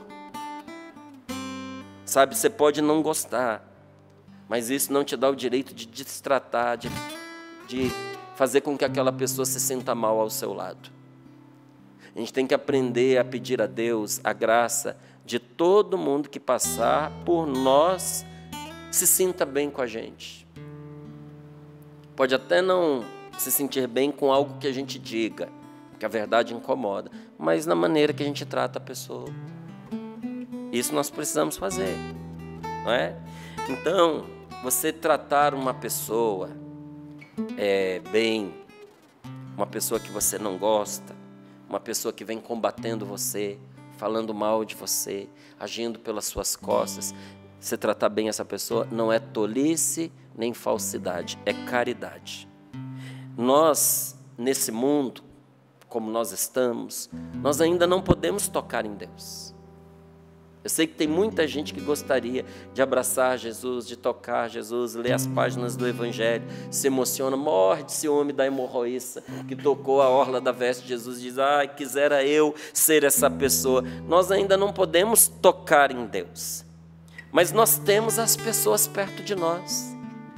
Sabe, você pode não gostar, mas isso não te dá o direito de destratar, de, de fazer com que aquela pessoa se sinta mal ao seu lado. A gente tem que aprender a pedir a Deus a graça de todo mundo que passar por nós se sinta bem com a gente. Pode até não se sentir bem com algo que a gente diga, que a verdade incomoda, mas na maneira que a gente trata a pessoa. Isso nós precisamos fazer, não é? Então, você tratar uma pessoa é, bem, uma pessoa que você não gosta, uma pessoa que vem combatendo você, falando mal de você, agindo pelas suas costas, você tratar bem essa pessoa não é tolice nem falsidade, é caridade. Nós, nesse mundo, como nós estamos, nós ainda não podemos tocar em Deus. Eu sei que tem muita gente que gostaria de abraçar Jesus, de tocar Jesus, ler as páginas do Evangelho, se emociona, morre de ciúme da hemorroíça que tocou a orla da veste de Jesus, diz, ai, quisera eu ser essa pessoa. Nós ainda não podemos tocar em Deus, mas nós temos as pessoas perto de nós.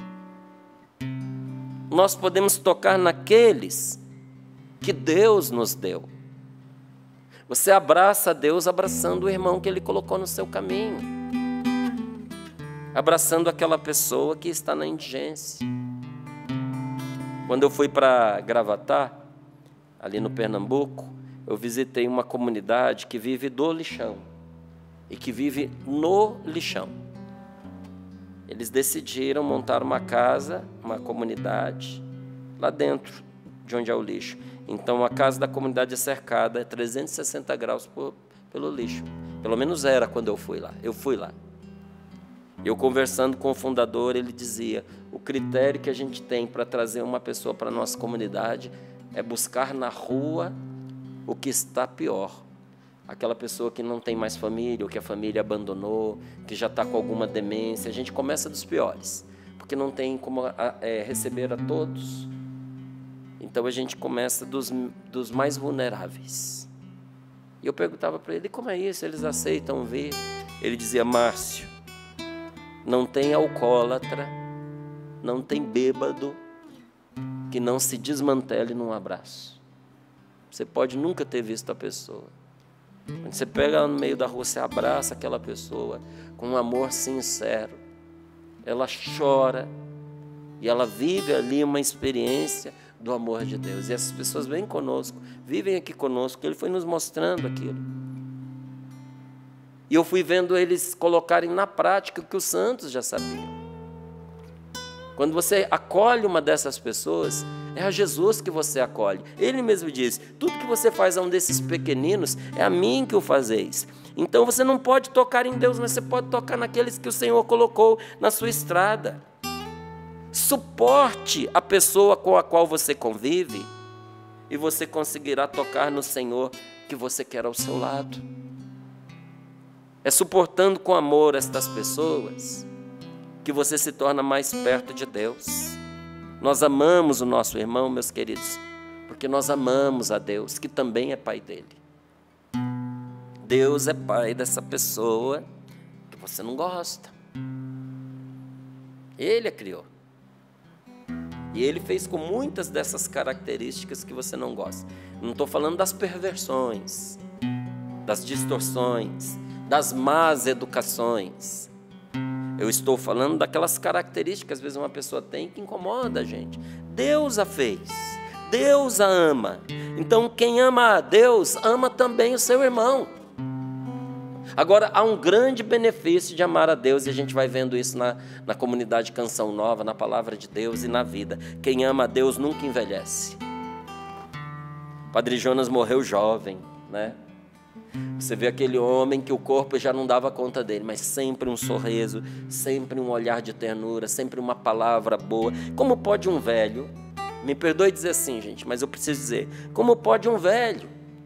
Nós podemos tocar naqueles que Deus nos deu. Você abraça a Deus abraçando o irmão que Ele colocou no seu caminho. Abraçando aquela pessoa que está na indigência. Quando eu fui para Gravatá, ali no Pernambuco, eu visitei uma comunidade que vive do lixão. E que vive no lixão. Eles decidiram montar uma casa, uma comunidade, lá dentro de onde é o lixo. Então, a casa da comunidade é cercada a trezentos e sessenta graus por, pelo lixo. Pelo menos era quando eu fui lá. Eu fui lá. Eu conversando com o fundador, ele dizia, o critério que a gente tem para trazer uma pessoa para a nossa comunidade é buscar na rua o que está pior. Aquela pessoa que não tem mais família, ou que a família abandonou, que já está com alguma demência. A gente começa dos piores, porque não tem como é, receber a todos. Então a gente começa dos, dos mais vulneráveis. E eu perguntava para ele, como é isso? Eles aceitam vir? Ele dizia, Márcio, não tem alcoólatra, não tem bêbado que não se desmantele num abraço. Você pode nunca ter visto a pessoa. Quando você pega ela no meio da rua, você abraça aquela pessoa com um amor sincero. Ela chora e ela vive ali uma experiência do amor de Deus. E essas pessoas vêm conosco, vivem aqui conosco, Ele foi nos mostrando aquilo. E eu fui vendo eles colocarem na prática o que os santos já sabiam. Quando você acolhe uma dessas pessoas, é a Jesus que você acolhe. Ele mesmo diz, tudo que você faz a um desses pequeninos, é a mim que o fazeis. Então você não pode tocar em Deus, mas você pode tocar naqueles que o Senhor colocou na sua estrada. Suporte a pessoa com a qual você convive e você conseguirá tocar no Senhor que você quer ao seu lado. É suportando com amor estas pessoas que você se torna mais perto de Deus. Nós amamos o nosso irmão, meus queridos, porque nós amamos a Deus, que também é Pai dele. Deus é Pai dessa pessoa que você não gosta. Ele a criou. E Ele fez com muitas dessas características que você não gosta. Não estou falando das perversões, das distorções, das más educações. Eu estou falando daquelas características que às vezes uma pessoa tem que incomoda a gente. Deus a fez, Deus a ama. Então quem ama a Deus, ama também o seu irmão. Agora, há um grande benefício de amar a Deus, e a gente vai vendo isso na, na comunidade Canção Nova, na Palavra de Deus e na vida. Quem ama a Deus nunca envelhece. Padre Jonas morreu jovem, né? Você vê aquele homem que o corpo já não dava conta dele, mas sempre um sorriso, sempre um olhar de ternura, sempre uma palavra boa. Como pode um velho, me perdoe dizer assim, gente, mas eu preciso dizer, como pode um velho,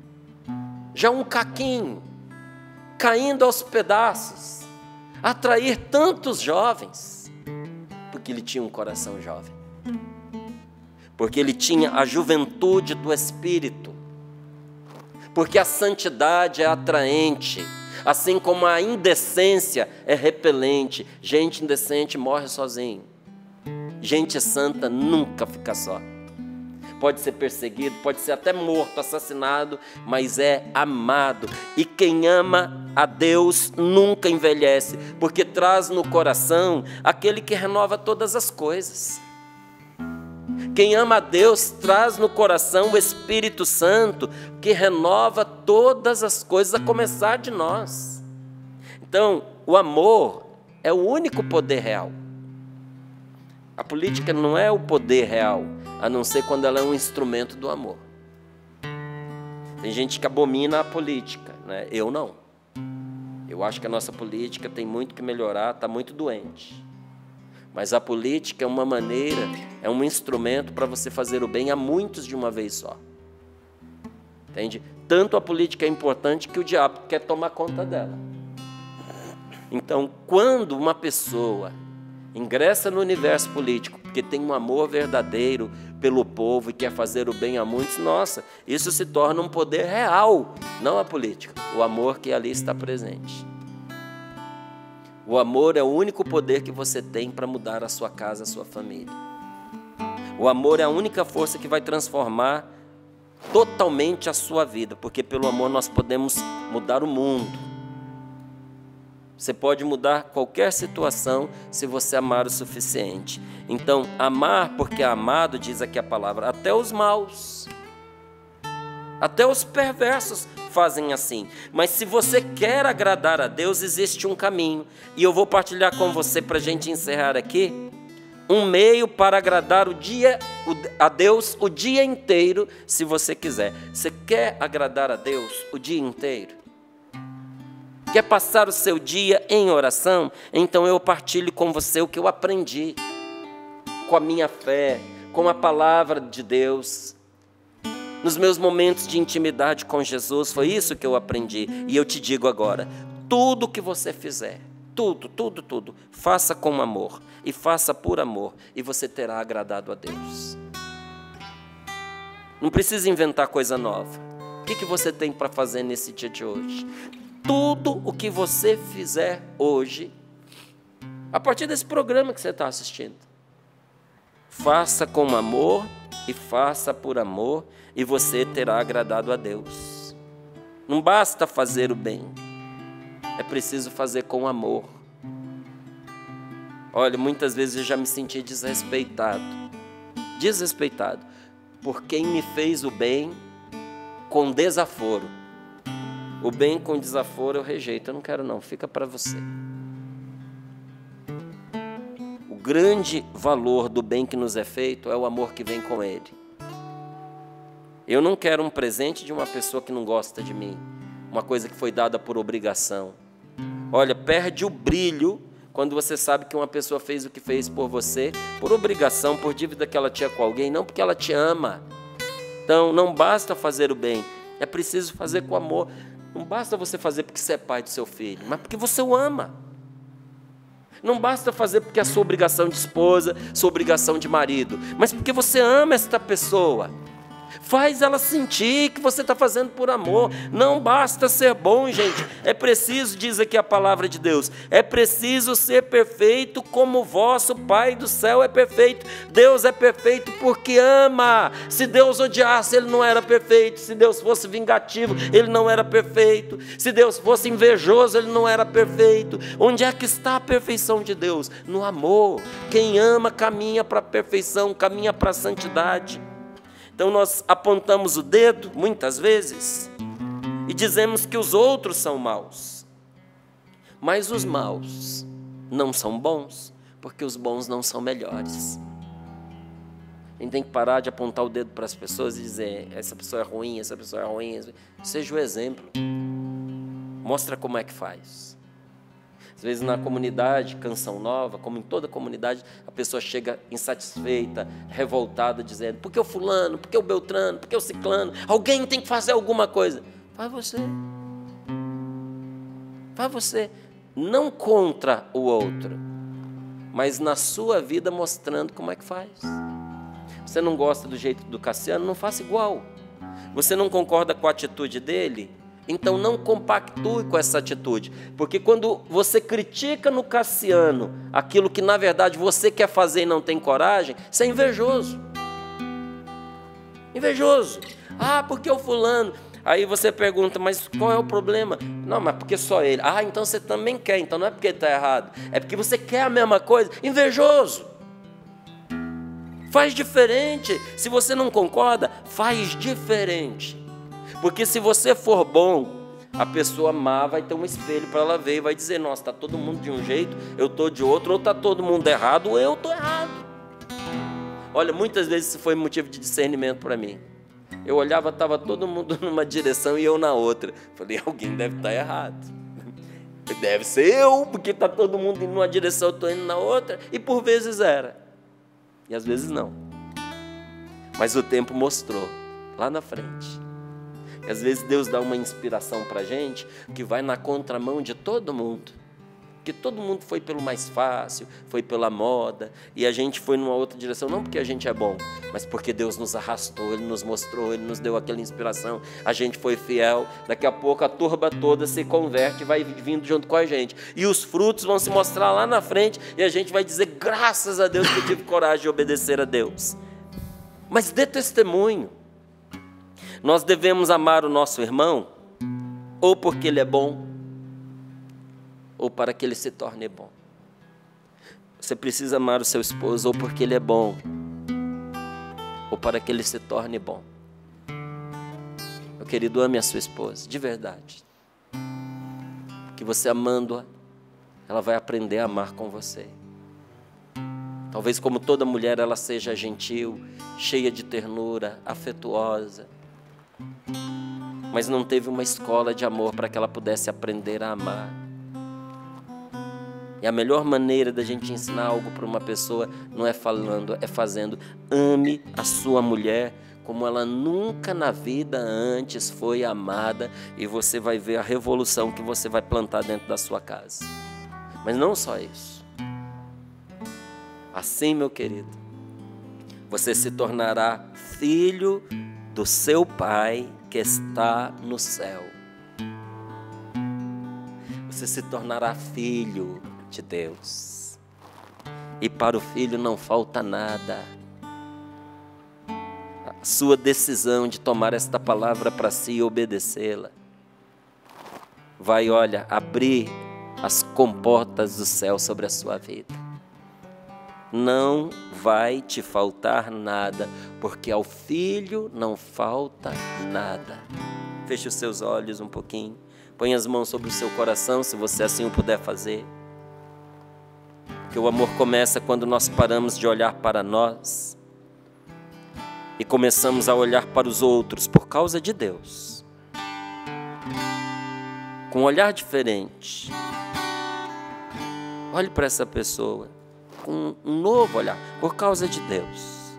já um caquinho, caindo aos pedaços, atrair tantos jovens? Porque ele tinha um coração jovem, porque ele tinha a juventude do Espírito, porque a santidade é atraente, assim como a indecência é repelente. Gente indecente morre sozinho, gente santa nunca fica só. Pode ser perseguido, pode ser até morto, assassinado, mas é amado. E quem ama a Deus nunca envelhece, porque traz no coração aquele que renova todas as coisas. Quem ama a Deus traz no coração o Espírito Santo, que renova todas as coisas, a começar de nós. Então, o amor é o único poder real. A política não é o poder real, a não ser quando ela é um instrumento do amor. Tem gente que abomina a política, né? Eu não. Eu acho que a nossa política tem muito que melhorar, está muito doente. Mas a política é uma maneira, é um instrumento para você fazer o bem a muitos de uma vez só. Entende? Tanto a política é importante que o diabo quer tomar conta dela. Então, quando uma pessoa ingressa no universo político porque tem um amor verdadeiro pelo povo e quer fazer o bem a muitos, nossa, isso se torna um poder real, não a política, o amor que ali está presente. O amor é o único poder que você tem para mudar a sua casa, a sua família. O amor é a única força que vai transformar totalmente a sua vida, porque pelo amor nós podemos mudar o mundo. Você pode mudar qualquer situação se você amar o suficiente. Então, amar porque é amado, diz aqui a palavra, até os maus, até os perversos fazem assim. Mas se você quer agradar a Deus, existe um caminho. E eu vou partilhar com você para a gente encerrar aqui, um meio para agradar o dia, a Deus o dia inteiro, se você quiser. Você quer agradar a Deus o dia inteiro? Quer passar o seu dia em oração? Então eu partilho com você o que eu aprendi com a minha fé, com a palavra de Deus. Nos meus momentos de intimidade com Jesus, foi isso que eu aprendi. E eu te digo agora, tudo que você fizer, tudo, tudo, tudo, faça com amor e faça por amor, e você terá agradado a Deus. Não precisa inventar coisa nova. O que, que você tem para fazer nesse dia de hoje? Tudo o que você fizer hoje, a partir desse programa que você está assistindo, faça com amor e faça por amor, e você terá agradado a Deus. Não basta fazer o bem, é preciso fazer com amor. Olha, muitas vezes eu já me senti desrespeitado, desrespeitado, por quem me fez o bem com desaforo. O bem com desaforo eu rejeito, eu não quero não, fica para você. O grande valor do bem que nos é feito é o amor que vem com ele. Eu não quero um presente de uma pessoa que não gosta de mim, uma coisa que foi dada por obrigação. Olha, perde o brilho quando você sabe que uma pessoa fez o que fez por você, por obrigação, por dívida que ela tinha com alguém, não porque ela te ama. Então, não basta fazer o bem, é preciso fazer com amor. Não basta você fazer porque você é pai do seu filho, mas porque você o ama. Não basta fazer porque é sua obrigação de esposa, sua obrigação de marido, mas porque você ama esta pessoa. Faz ela sentir que você está fazendo por amor. Não basta ser bom, gente. É preciso, diz aqui a palavra de Deus, é preciso ser perfeito como o vosso Pai do céu é perfeito. Deus é perfeito porque ama. Se Deus odiasse, Ele não era perfeito. Se Deus fosse vingativo, Ele não era perfeito. Se Deus fosse invejoso, Ele não era perfeito. Onde é que está a perfeição de Deus? No amor. Quem ama caminha para a perfeição, caminha para a santidade. Então nós apontamos o dedo, muitas vezes, e dizemos que os outros são maus. Mas os maus não são bons, porque os bons não são melhores. A gente tem que parar de apontar o dedo para as pessoas e dizer, essa pessoa é ruim, essa pessoa é ruim. Seja o exemplo. Mostra como é que faz. Às vezes na comunidade Canção Nova, como em toda comunidade, a pessoa chega insatisfeita, revoltada, dizendo, por que o fulano, por que o beltrano, por que o ciclano? Alguém tem que fazer alguma coisa. Faz você. Faz você. Não contra o outro, mas na sua vida mostrando como é que faz. Você não gosta do jeito do Cassiano, não faça igual. Você não concorda com a atitude dele? Então não compactue com essa atitude, porque quando você critica no Cassiano aquilo que na verdade você quer fazer e não tem coragem, você é invejoso. Invejoso. Ah, porque o fulano? Aí você pergunta, mas qual é o problema? Não, mas porque só ele. Ah, então você também quer, então não é porque ele está errado, é porque você quer a mesma coisa. Invejoso. Faz diferente. Se você não concorda, faz diferente. Porque se você for bom, a pessoa má vai ter um espelho para ela ver e vai dizer, nossa, está todo mundo de um jeito, eu estou de outro, ou está todo mundo errado, ou eu estou errado. Olha, muitas vezes isso foi motivo de discernimento para mim. Eu olhava, estava todo mundo numa direção e eu na outra. Falei, alguém deve estar errado. Deve ser eu, porque está todo mundo indo numa direção, eu estou indo na outra. E por vezes era. E às vezes não. Mas o tempo mostrou, lá na frente. E às vezes Deus dá uma inspiração para a gente que vai na contramão de todo mundo. Que todo mundo foi pelo mais fácil, foi pela moda, e a gente foi numa outra direção, não porque a gente é bom, mas porque Deus nos arrastou, Ele nos mostrou, Ele nos deu aquela inspiração, a gente foi fiel, daqui a pouco a turba toda se converte e vai vindo junto com a gente. E os frutos vão se mostrar lá na frente, e a gente vai dizer, graças a Deus que eu tive coragem de obedecer a Deus. Mas dê testemunho. Nós devemos amar o nosso irmão, ou porque ele é bom, ou para que ele se torne bom. Você precisa amar o seu esposo, ou porque ele é bom, ou para que ele se torne bom. Meu querido, ame a sua esposa, de verdade. Que você amando-a, ela vai aprender a amar com você. Talvez como toda mulher, ela seja gentil, cheia de ternura, afetuosa, mas não teve uma escola de amor para que ela pudesse aprender a amar. E a melhor maneira da gente ensinar algo para uma pessoa não é falando, é fazendo. Ame a sua mulher como ela nunca na vida antes foi amada, e você vai ver a revolução que você vai plantar dentro da sua casa. Mas não só isso. Assim, meu querido, você se tornará filho do seu Pai que está no céu. Você se tornará filho de Deus. E para o filho não falta nada. A sua decisão de tomar esta palavra para si e obedecê-la vai, olha, abrir as comportas do céu sobre a sua vida. Não vai te faltar nada, porque ao filho não falta nada. Feche os seus olhos um pouquinho. Põe as mãos sobre o seu coração, se você assim o puder fazer. Porque o amor começa quando nós paramos de olhar para nós e começamos a olhar para os outros por causa de Deus. Com um olhar diferente. Olhe para essa pessoa com um novo olhar, por causa de Deus.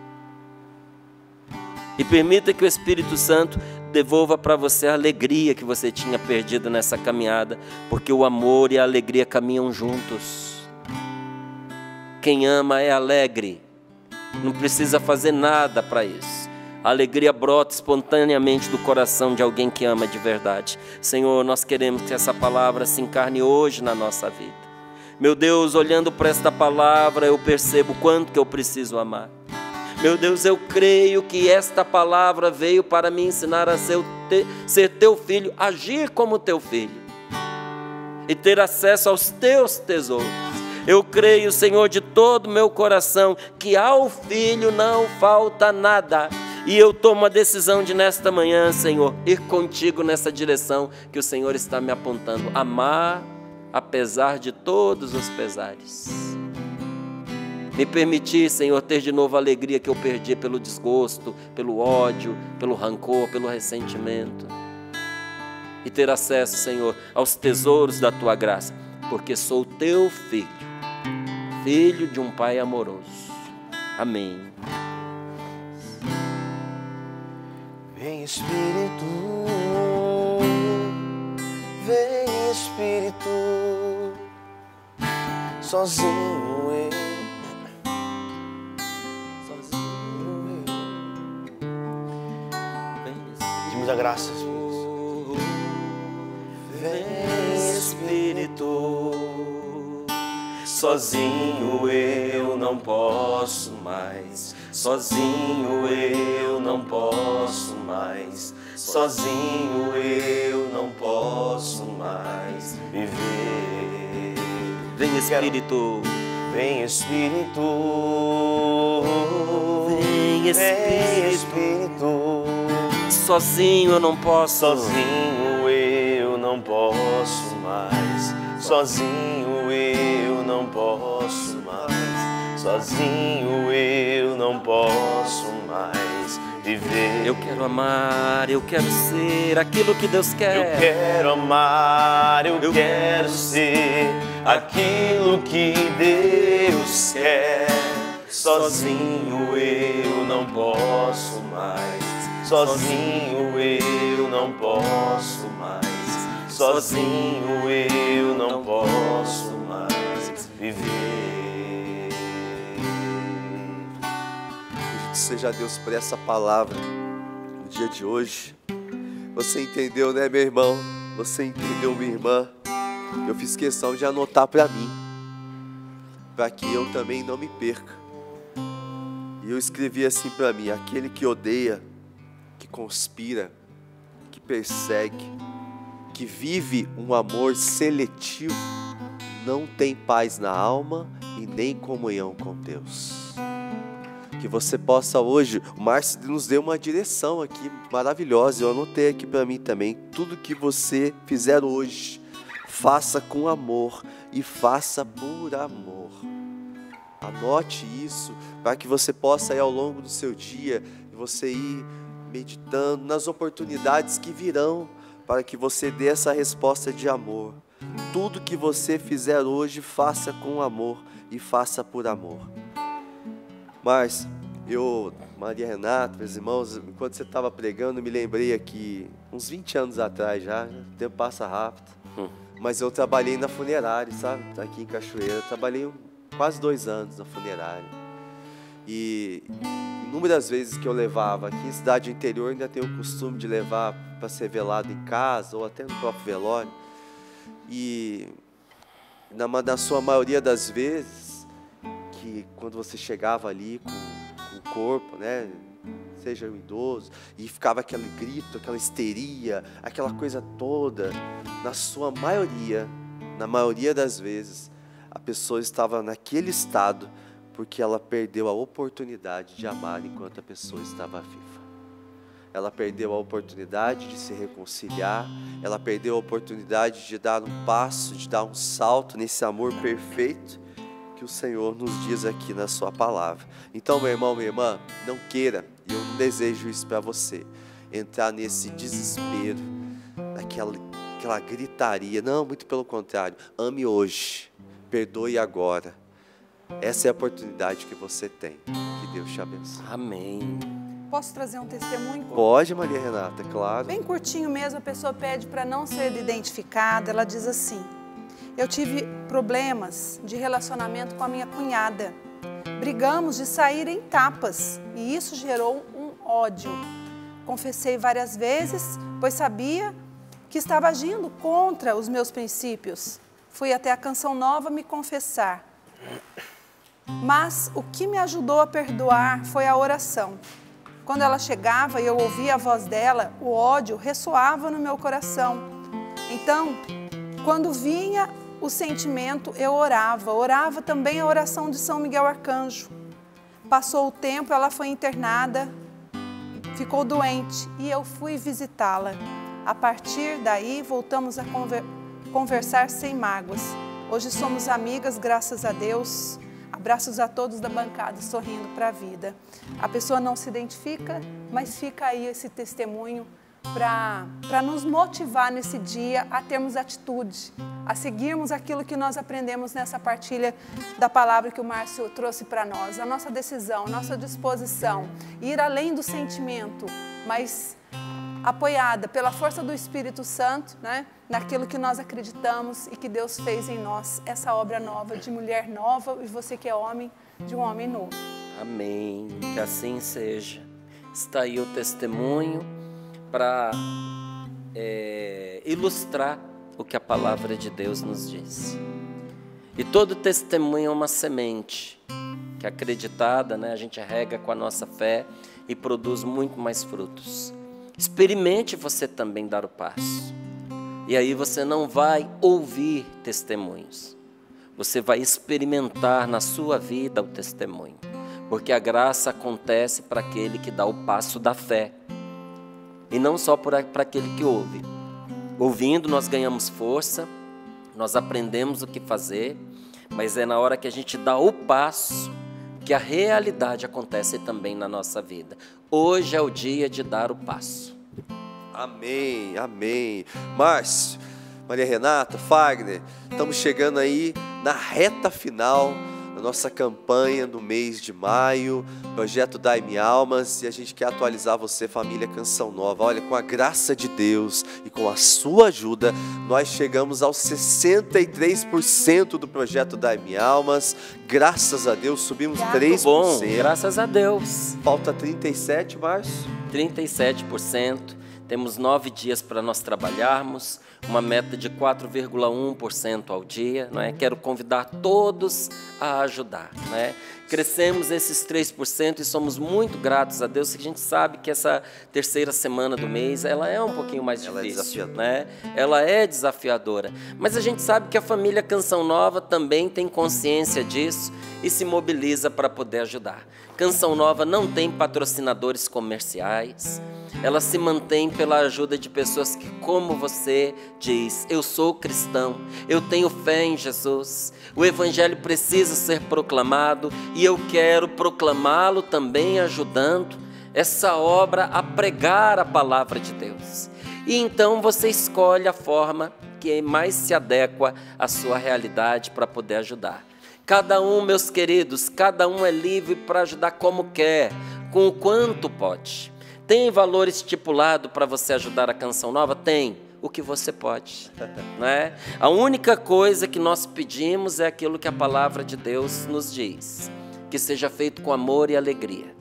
E permita que o Espírito Santo devolva para você a alegria que você tinha perdido nessa caminhada, porque o amor e a alegria caminham juntos. Quem ama é alegre, não precisa fazer nada para isso. A alegria brota espontaneamente do coração de alguém que ama de verdade. Senhor, nós queremos que essa palavra se encarne hoje na nossa vida. Meu Deus, olhando para esta palavra, eu percebo o quanto que eu preciso amar. Meu Deus, eu creio que esta palavra veio para me ensinar a ser, te, ser teu filho, agir como teu filho e ter acesso aos teus tesouros. Eu creio, Senhor, de todo o meu coração, que ao filho não falta nada. E eu tomo a decisão de nesta manhã, Senhor, ir contigo nessa direção que o Senhor está me apontando. Amar apesar de todos os pesares. Me permitir, Senhor, ter de novo a alegria que eu perdi pelo desgosto, pelo ódio, pelo rancor, pelo ressentimento. E ter acesso, Senhor, aos tesouros da Tua graça, porque sou Teu filho, filho de um Pai amoroso. Amém. Vem Espírito, vem Espírito, sozinho eu, sozinho eu. Pedimos a graça, Espírito. Vem Espírito, sozinho eu não posso mais, sozinho eu não posso mais, sozinho eu não posso mais viver. Vem Espírito, vem Espírito, vem Espírito, sozinho eu não posso, sozinho eu não posso mais, sozinho eu não posso mais, sozinho eu não posso mais viver. Eu quero amar, eu quero ser aquilo que Deus quer. Eu quero amar, eu, eu quero ser aquilo que Deus quer. Sozinho eu não posso mais, sozinho eu não posso mais, sozinho eu não posso mais viver. Bendito seja Deus por essa palavra no dia de hoje. Você entendeu, né, meu irmão? Você entendeu, minha irmã? Eu fiz questão de anotar para mim, para que eu também não me perca. E eu escrevi assim para mim: aquele que odeia, que conspira, que persegue, que vive um amor seletivo, não tem paz na alma e nem comunhão com Deus. Que você possa hoje, o Márcio nos deu uma direção aqui maravilhosa, eu anotei aqui para mim também: tudo que você fizer hoje, faça com amor e faça por amor. Anote isso para que você possa ir ao longo do seu dia, você ir meditando nas oportunidades que virão, para que você dê essa resposta de amor. Tudo que você fizer hoje, faça com amor e faça por amor. Mas eu, Maria Renata, meus irmãos, enquanto você estava pregando, eu me lembrei aqui, uns vinte anos atrás já, o tempo passa rápido, hum. mas eu trabalhei na funerária, sabe? Aqui em Cachoeira, eu trabalhei quase dois anos na funerária. E inúmeras vezes que eu levava, aqui em cidade interior ainda tenho o costume de levar para ser velado em casa ou até no próprio velório. E na, na sua maioria das vezes, que quando você chegava ali com, com o corpo, né, seja um idoso, e ficava aquele grito, aquela histeria, aquela coisa toda, na sua maioria, na maioria das vezes, a pessoa estava naquele estado porque ela perdeu a oportunidade de amar enquanto a pessoa estava viva. ela perdeu a oportunidade de se reconciliar, ela perdeu a oportunidade de dar um passo, de dar um salto nesse amor perfeito que o Senhor nos diz aqui na sua palavra. Então, meu irmão, minha irmã, não queira, e eu não desejo isso para você, entrar nesse desespero, naquela aquela gritaria. Não, muito pelo contrário, ame hoje, perdoe agora. Essa é a oportunidade que você tem. Que Deus te abençoe. Amém. Posso trazer um testemunho? Pode, Maria Renata, claro. Bem curtinho mesmo, a pessoa pede para não ser identificada. Ela diz assim: eu tive problemas de relacionamento com a minha cunhada. Brigamos de sair em tapas e isso gerou um ódio. Confessei várias vezes, pois sabia que estava agindo contra os meus princípios. Fui até a Canção Nova me confessar. Mas o que me ajudou a perdoar foi a oração. Quando ela chegava e eu ouvia a voz dela, o ódio ressoava no meu coração. Então, quando vinha o sentimento, eu orava. Orava também a oração de São Miguel Arcanjo. Passou o tempo, ela foi internada, ficou doente e eu fui visitá-la. A partir daí, voltamos a conver- conversar sem mágoas. Hoje somos amigas, graças a Deus. Abraços a todos da bancada, sorrindo para a vida. A pessoa não se identifica, mas fica aí esse testemunho para para nos motivar nesse dia a termos atitude, a seguirmos aquilo que nós aprendemos nessa partilha da palavra que o Márcio trouxe para nós. A nossa decisão, a nossa disposição, ir além do sentimento, mas apoiada pela força do Espírito Santo, né, naquilo que nós acreditamos e que Deus fez em nós, essa obra nova de mulher nova, e você que é homem, de um homem novo. Amém. Que assim seja. Está aí o testemunho para é, ilustrar o que a palavra de Deus nos diz. E todo testemunho é uma semente que, acreditada, né, a gente rega com a nossa fé e produz muito mais frutos. Experimente você também dar o passo. E aí você não vai ouvir testemunhos. Você vai experimentar na sua vida o testemunho. Porque a graça acontece para aquele que dá o passo da fé. E não só para aquele que ouve. Ouvindo nós ganhamos força, nós aprendemos o que fazer, mas é na hora que a gente dá o passo que a realidade acontece também na nossa vida. Hoje é o dia de dar o passo. Amém, amém. Márcio, Maria Renata, Fagner, estamos chegando aí na reta final da nossa campanha do mês de maio, projeto Dai-me Almas, e a gente quer atualizar você, família Canção Nova. Olha, com a graça de Deus e com a sua ajuda, nós chegamos aos sessenta e três por cento do projeto Dai-me Almas. Graças a Deus, subimos três por cento. Bom, graças a Deus. Falta trinta e sete, Márcio? trinta e sete por cento. Temos nove dias para nós trabalharmos, uma meta de quatro vírgula um por cento ao dia, não é? Quero convidar todos a ajudar, não é? Crescemos esses três por cento e somos muito gratos a Deus, que a gente sabe que essa terceira semana do mês, ela é um pouquinho mais difícil, né? Ela é desafiadora, mas a gente sabe que a família Canção Nova também tem consciência disso e se mobiliza para poder ajudar. Canção Nova não tem patrocinadores comerciais, ela se mantém pela ajuda de pessoas que, como você, diz: eu sou cristão, eu tenho fé em Jesus, o Evangelho precisa ser proclamado e eu quero proclamá-lo também ajudando essa obra a pregar a palavra de Deus. E então você escolhe a forma que mais se adequa à sua realidade para poder ajudar. Cada um, meus queridos, cada um é livre para ajudar como quer, com o quanto pode. Tem valor estipulado para você ajudar a Canção Nova? Tem. O que você pode, né? A única coisa que nós pedimos é aquilo que a palavra de Deus nos diz, que seja feito com amor e alegria.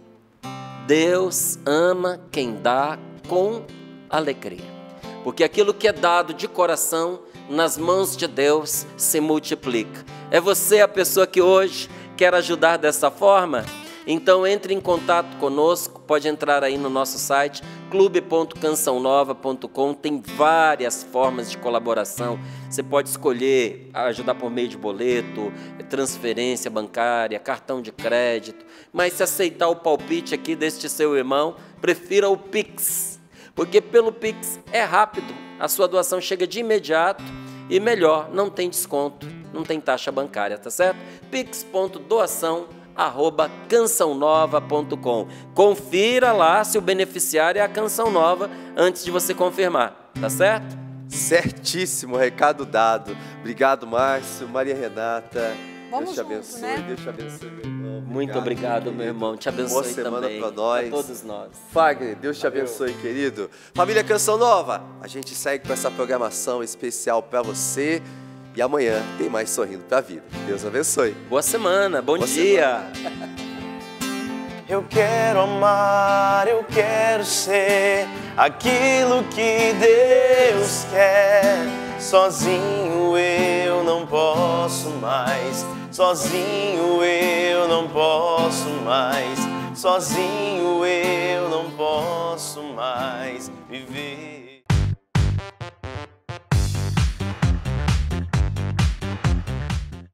Deus ama quem dá com alegria, porque aquilo que é dado de coração nas mãos de Deus se multiplica. É você a pessoa que hoje quer ajudar dessa forma? Então entre em contato conosco, pode entrar aí no nosso site clube ponto canção nova ponto com, tem várias formas de colaboração. Você pode escolher ajudar por meio de boleto, transferência bancária, cartão de crédito, mas se aceitar o palpite aqui deste seu irmão, prefira o Pix, porque pelo Pix é rápido, a sua doação chega de imediato e melhor, não tem desconto, não tem taxa bancária, tá certo? pix ponto doação arroba canção nova ponto com. Confira lá se o beneficiário é a Canção Nova antes de você confirmar, tá certo? Certíssimo, recado dado. Obrigado, Márcio, Maria Renata. Vamos Deus te junto, abençoe, né? Deus te abençoe, meu irmão. Muito obrigado, meu irmão. Te abençoe Boa semana também. pra nós. Pra todos nós. Fagner, Deus te abençoe, querido. Família Canção Nova, a gente segue com essa programação especial pra você. E amanhã tem mais Sorrindo pra Vida. Deus abençoe. Boa semana, bom Boa dia. semana. Eu quero amar, eu quero ser aquilo que Deus quer. Sozinho eu não posso mais, sozinho eu não posso mais, sozinho eu não posso mais viver.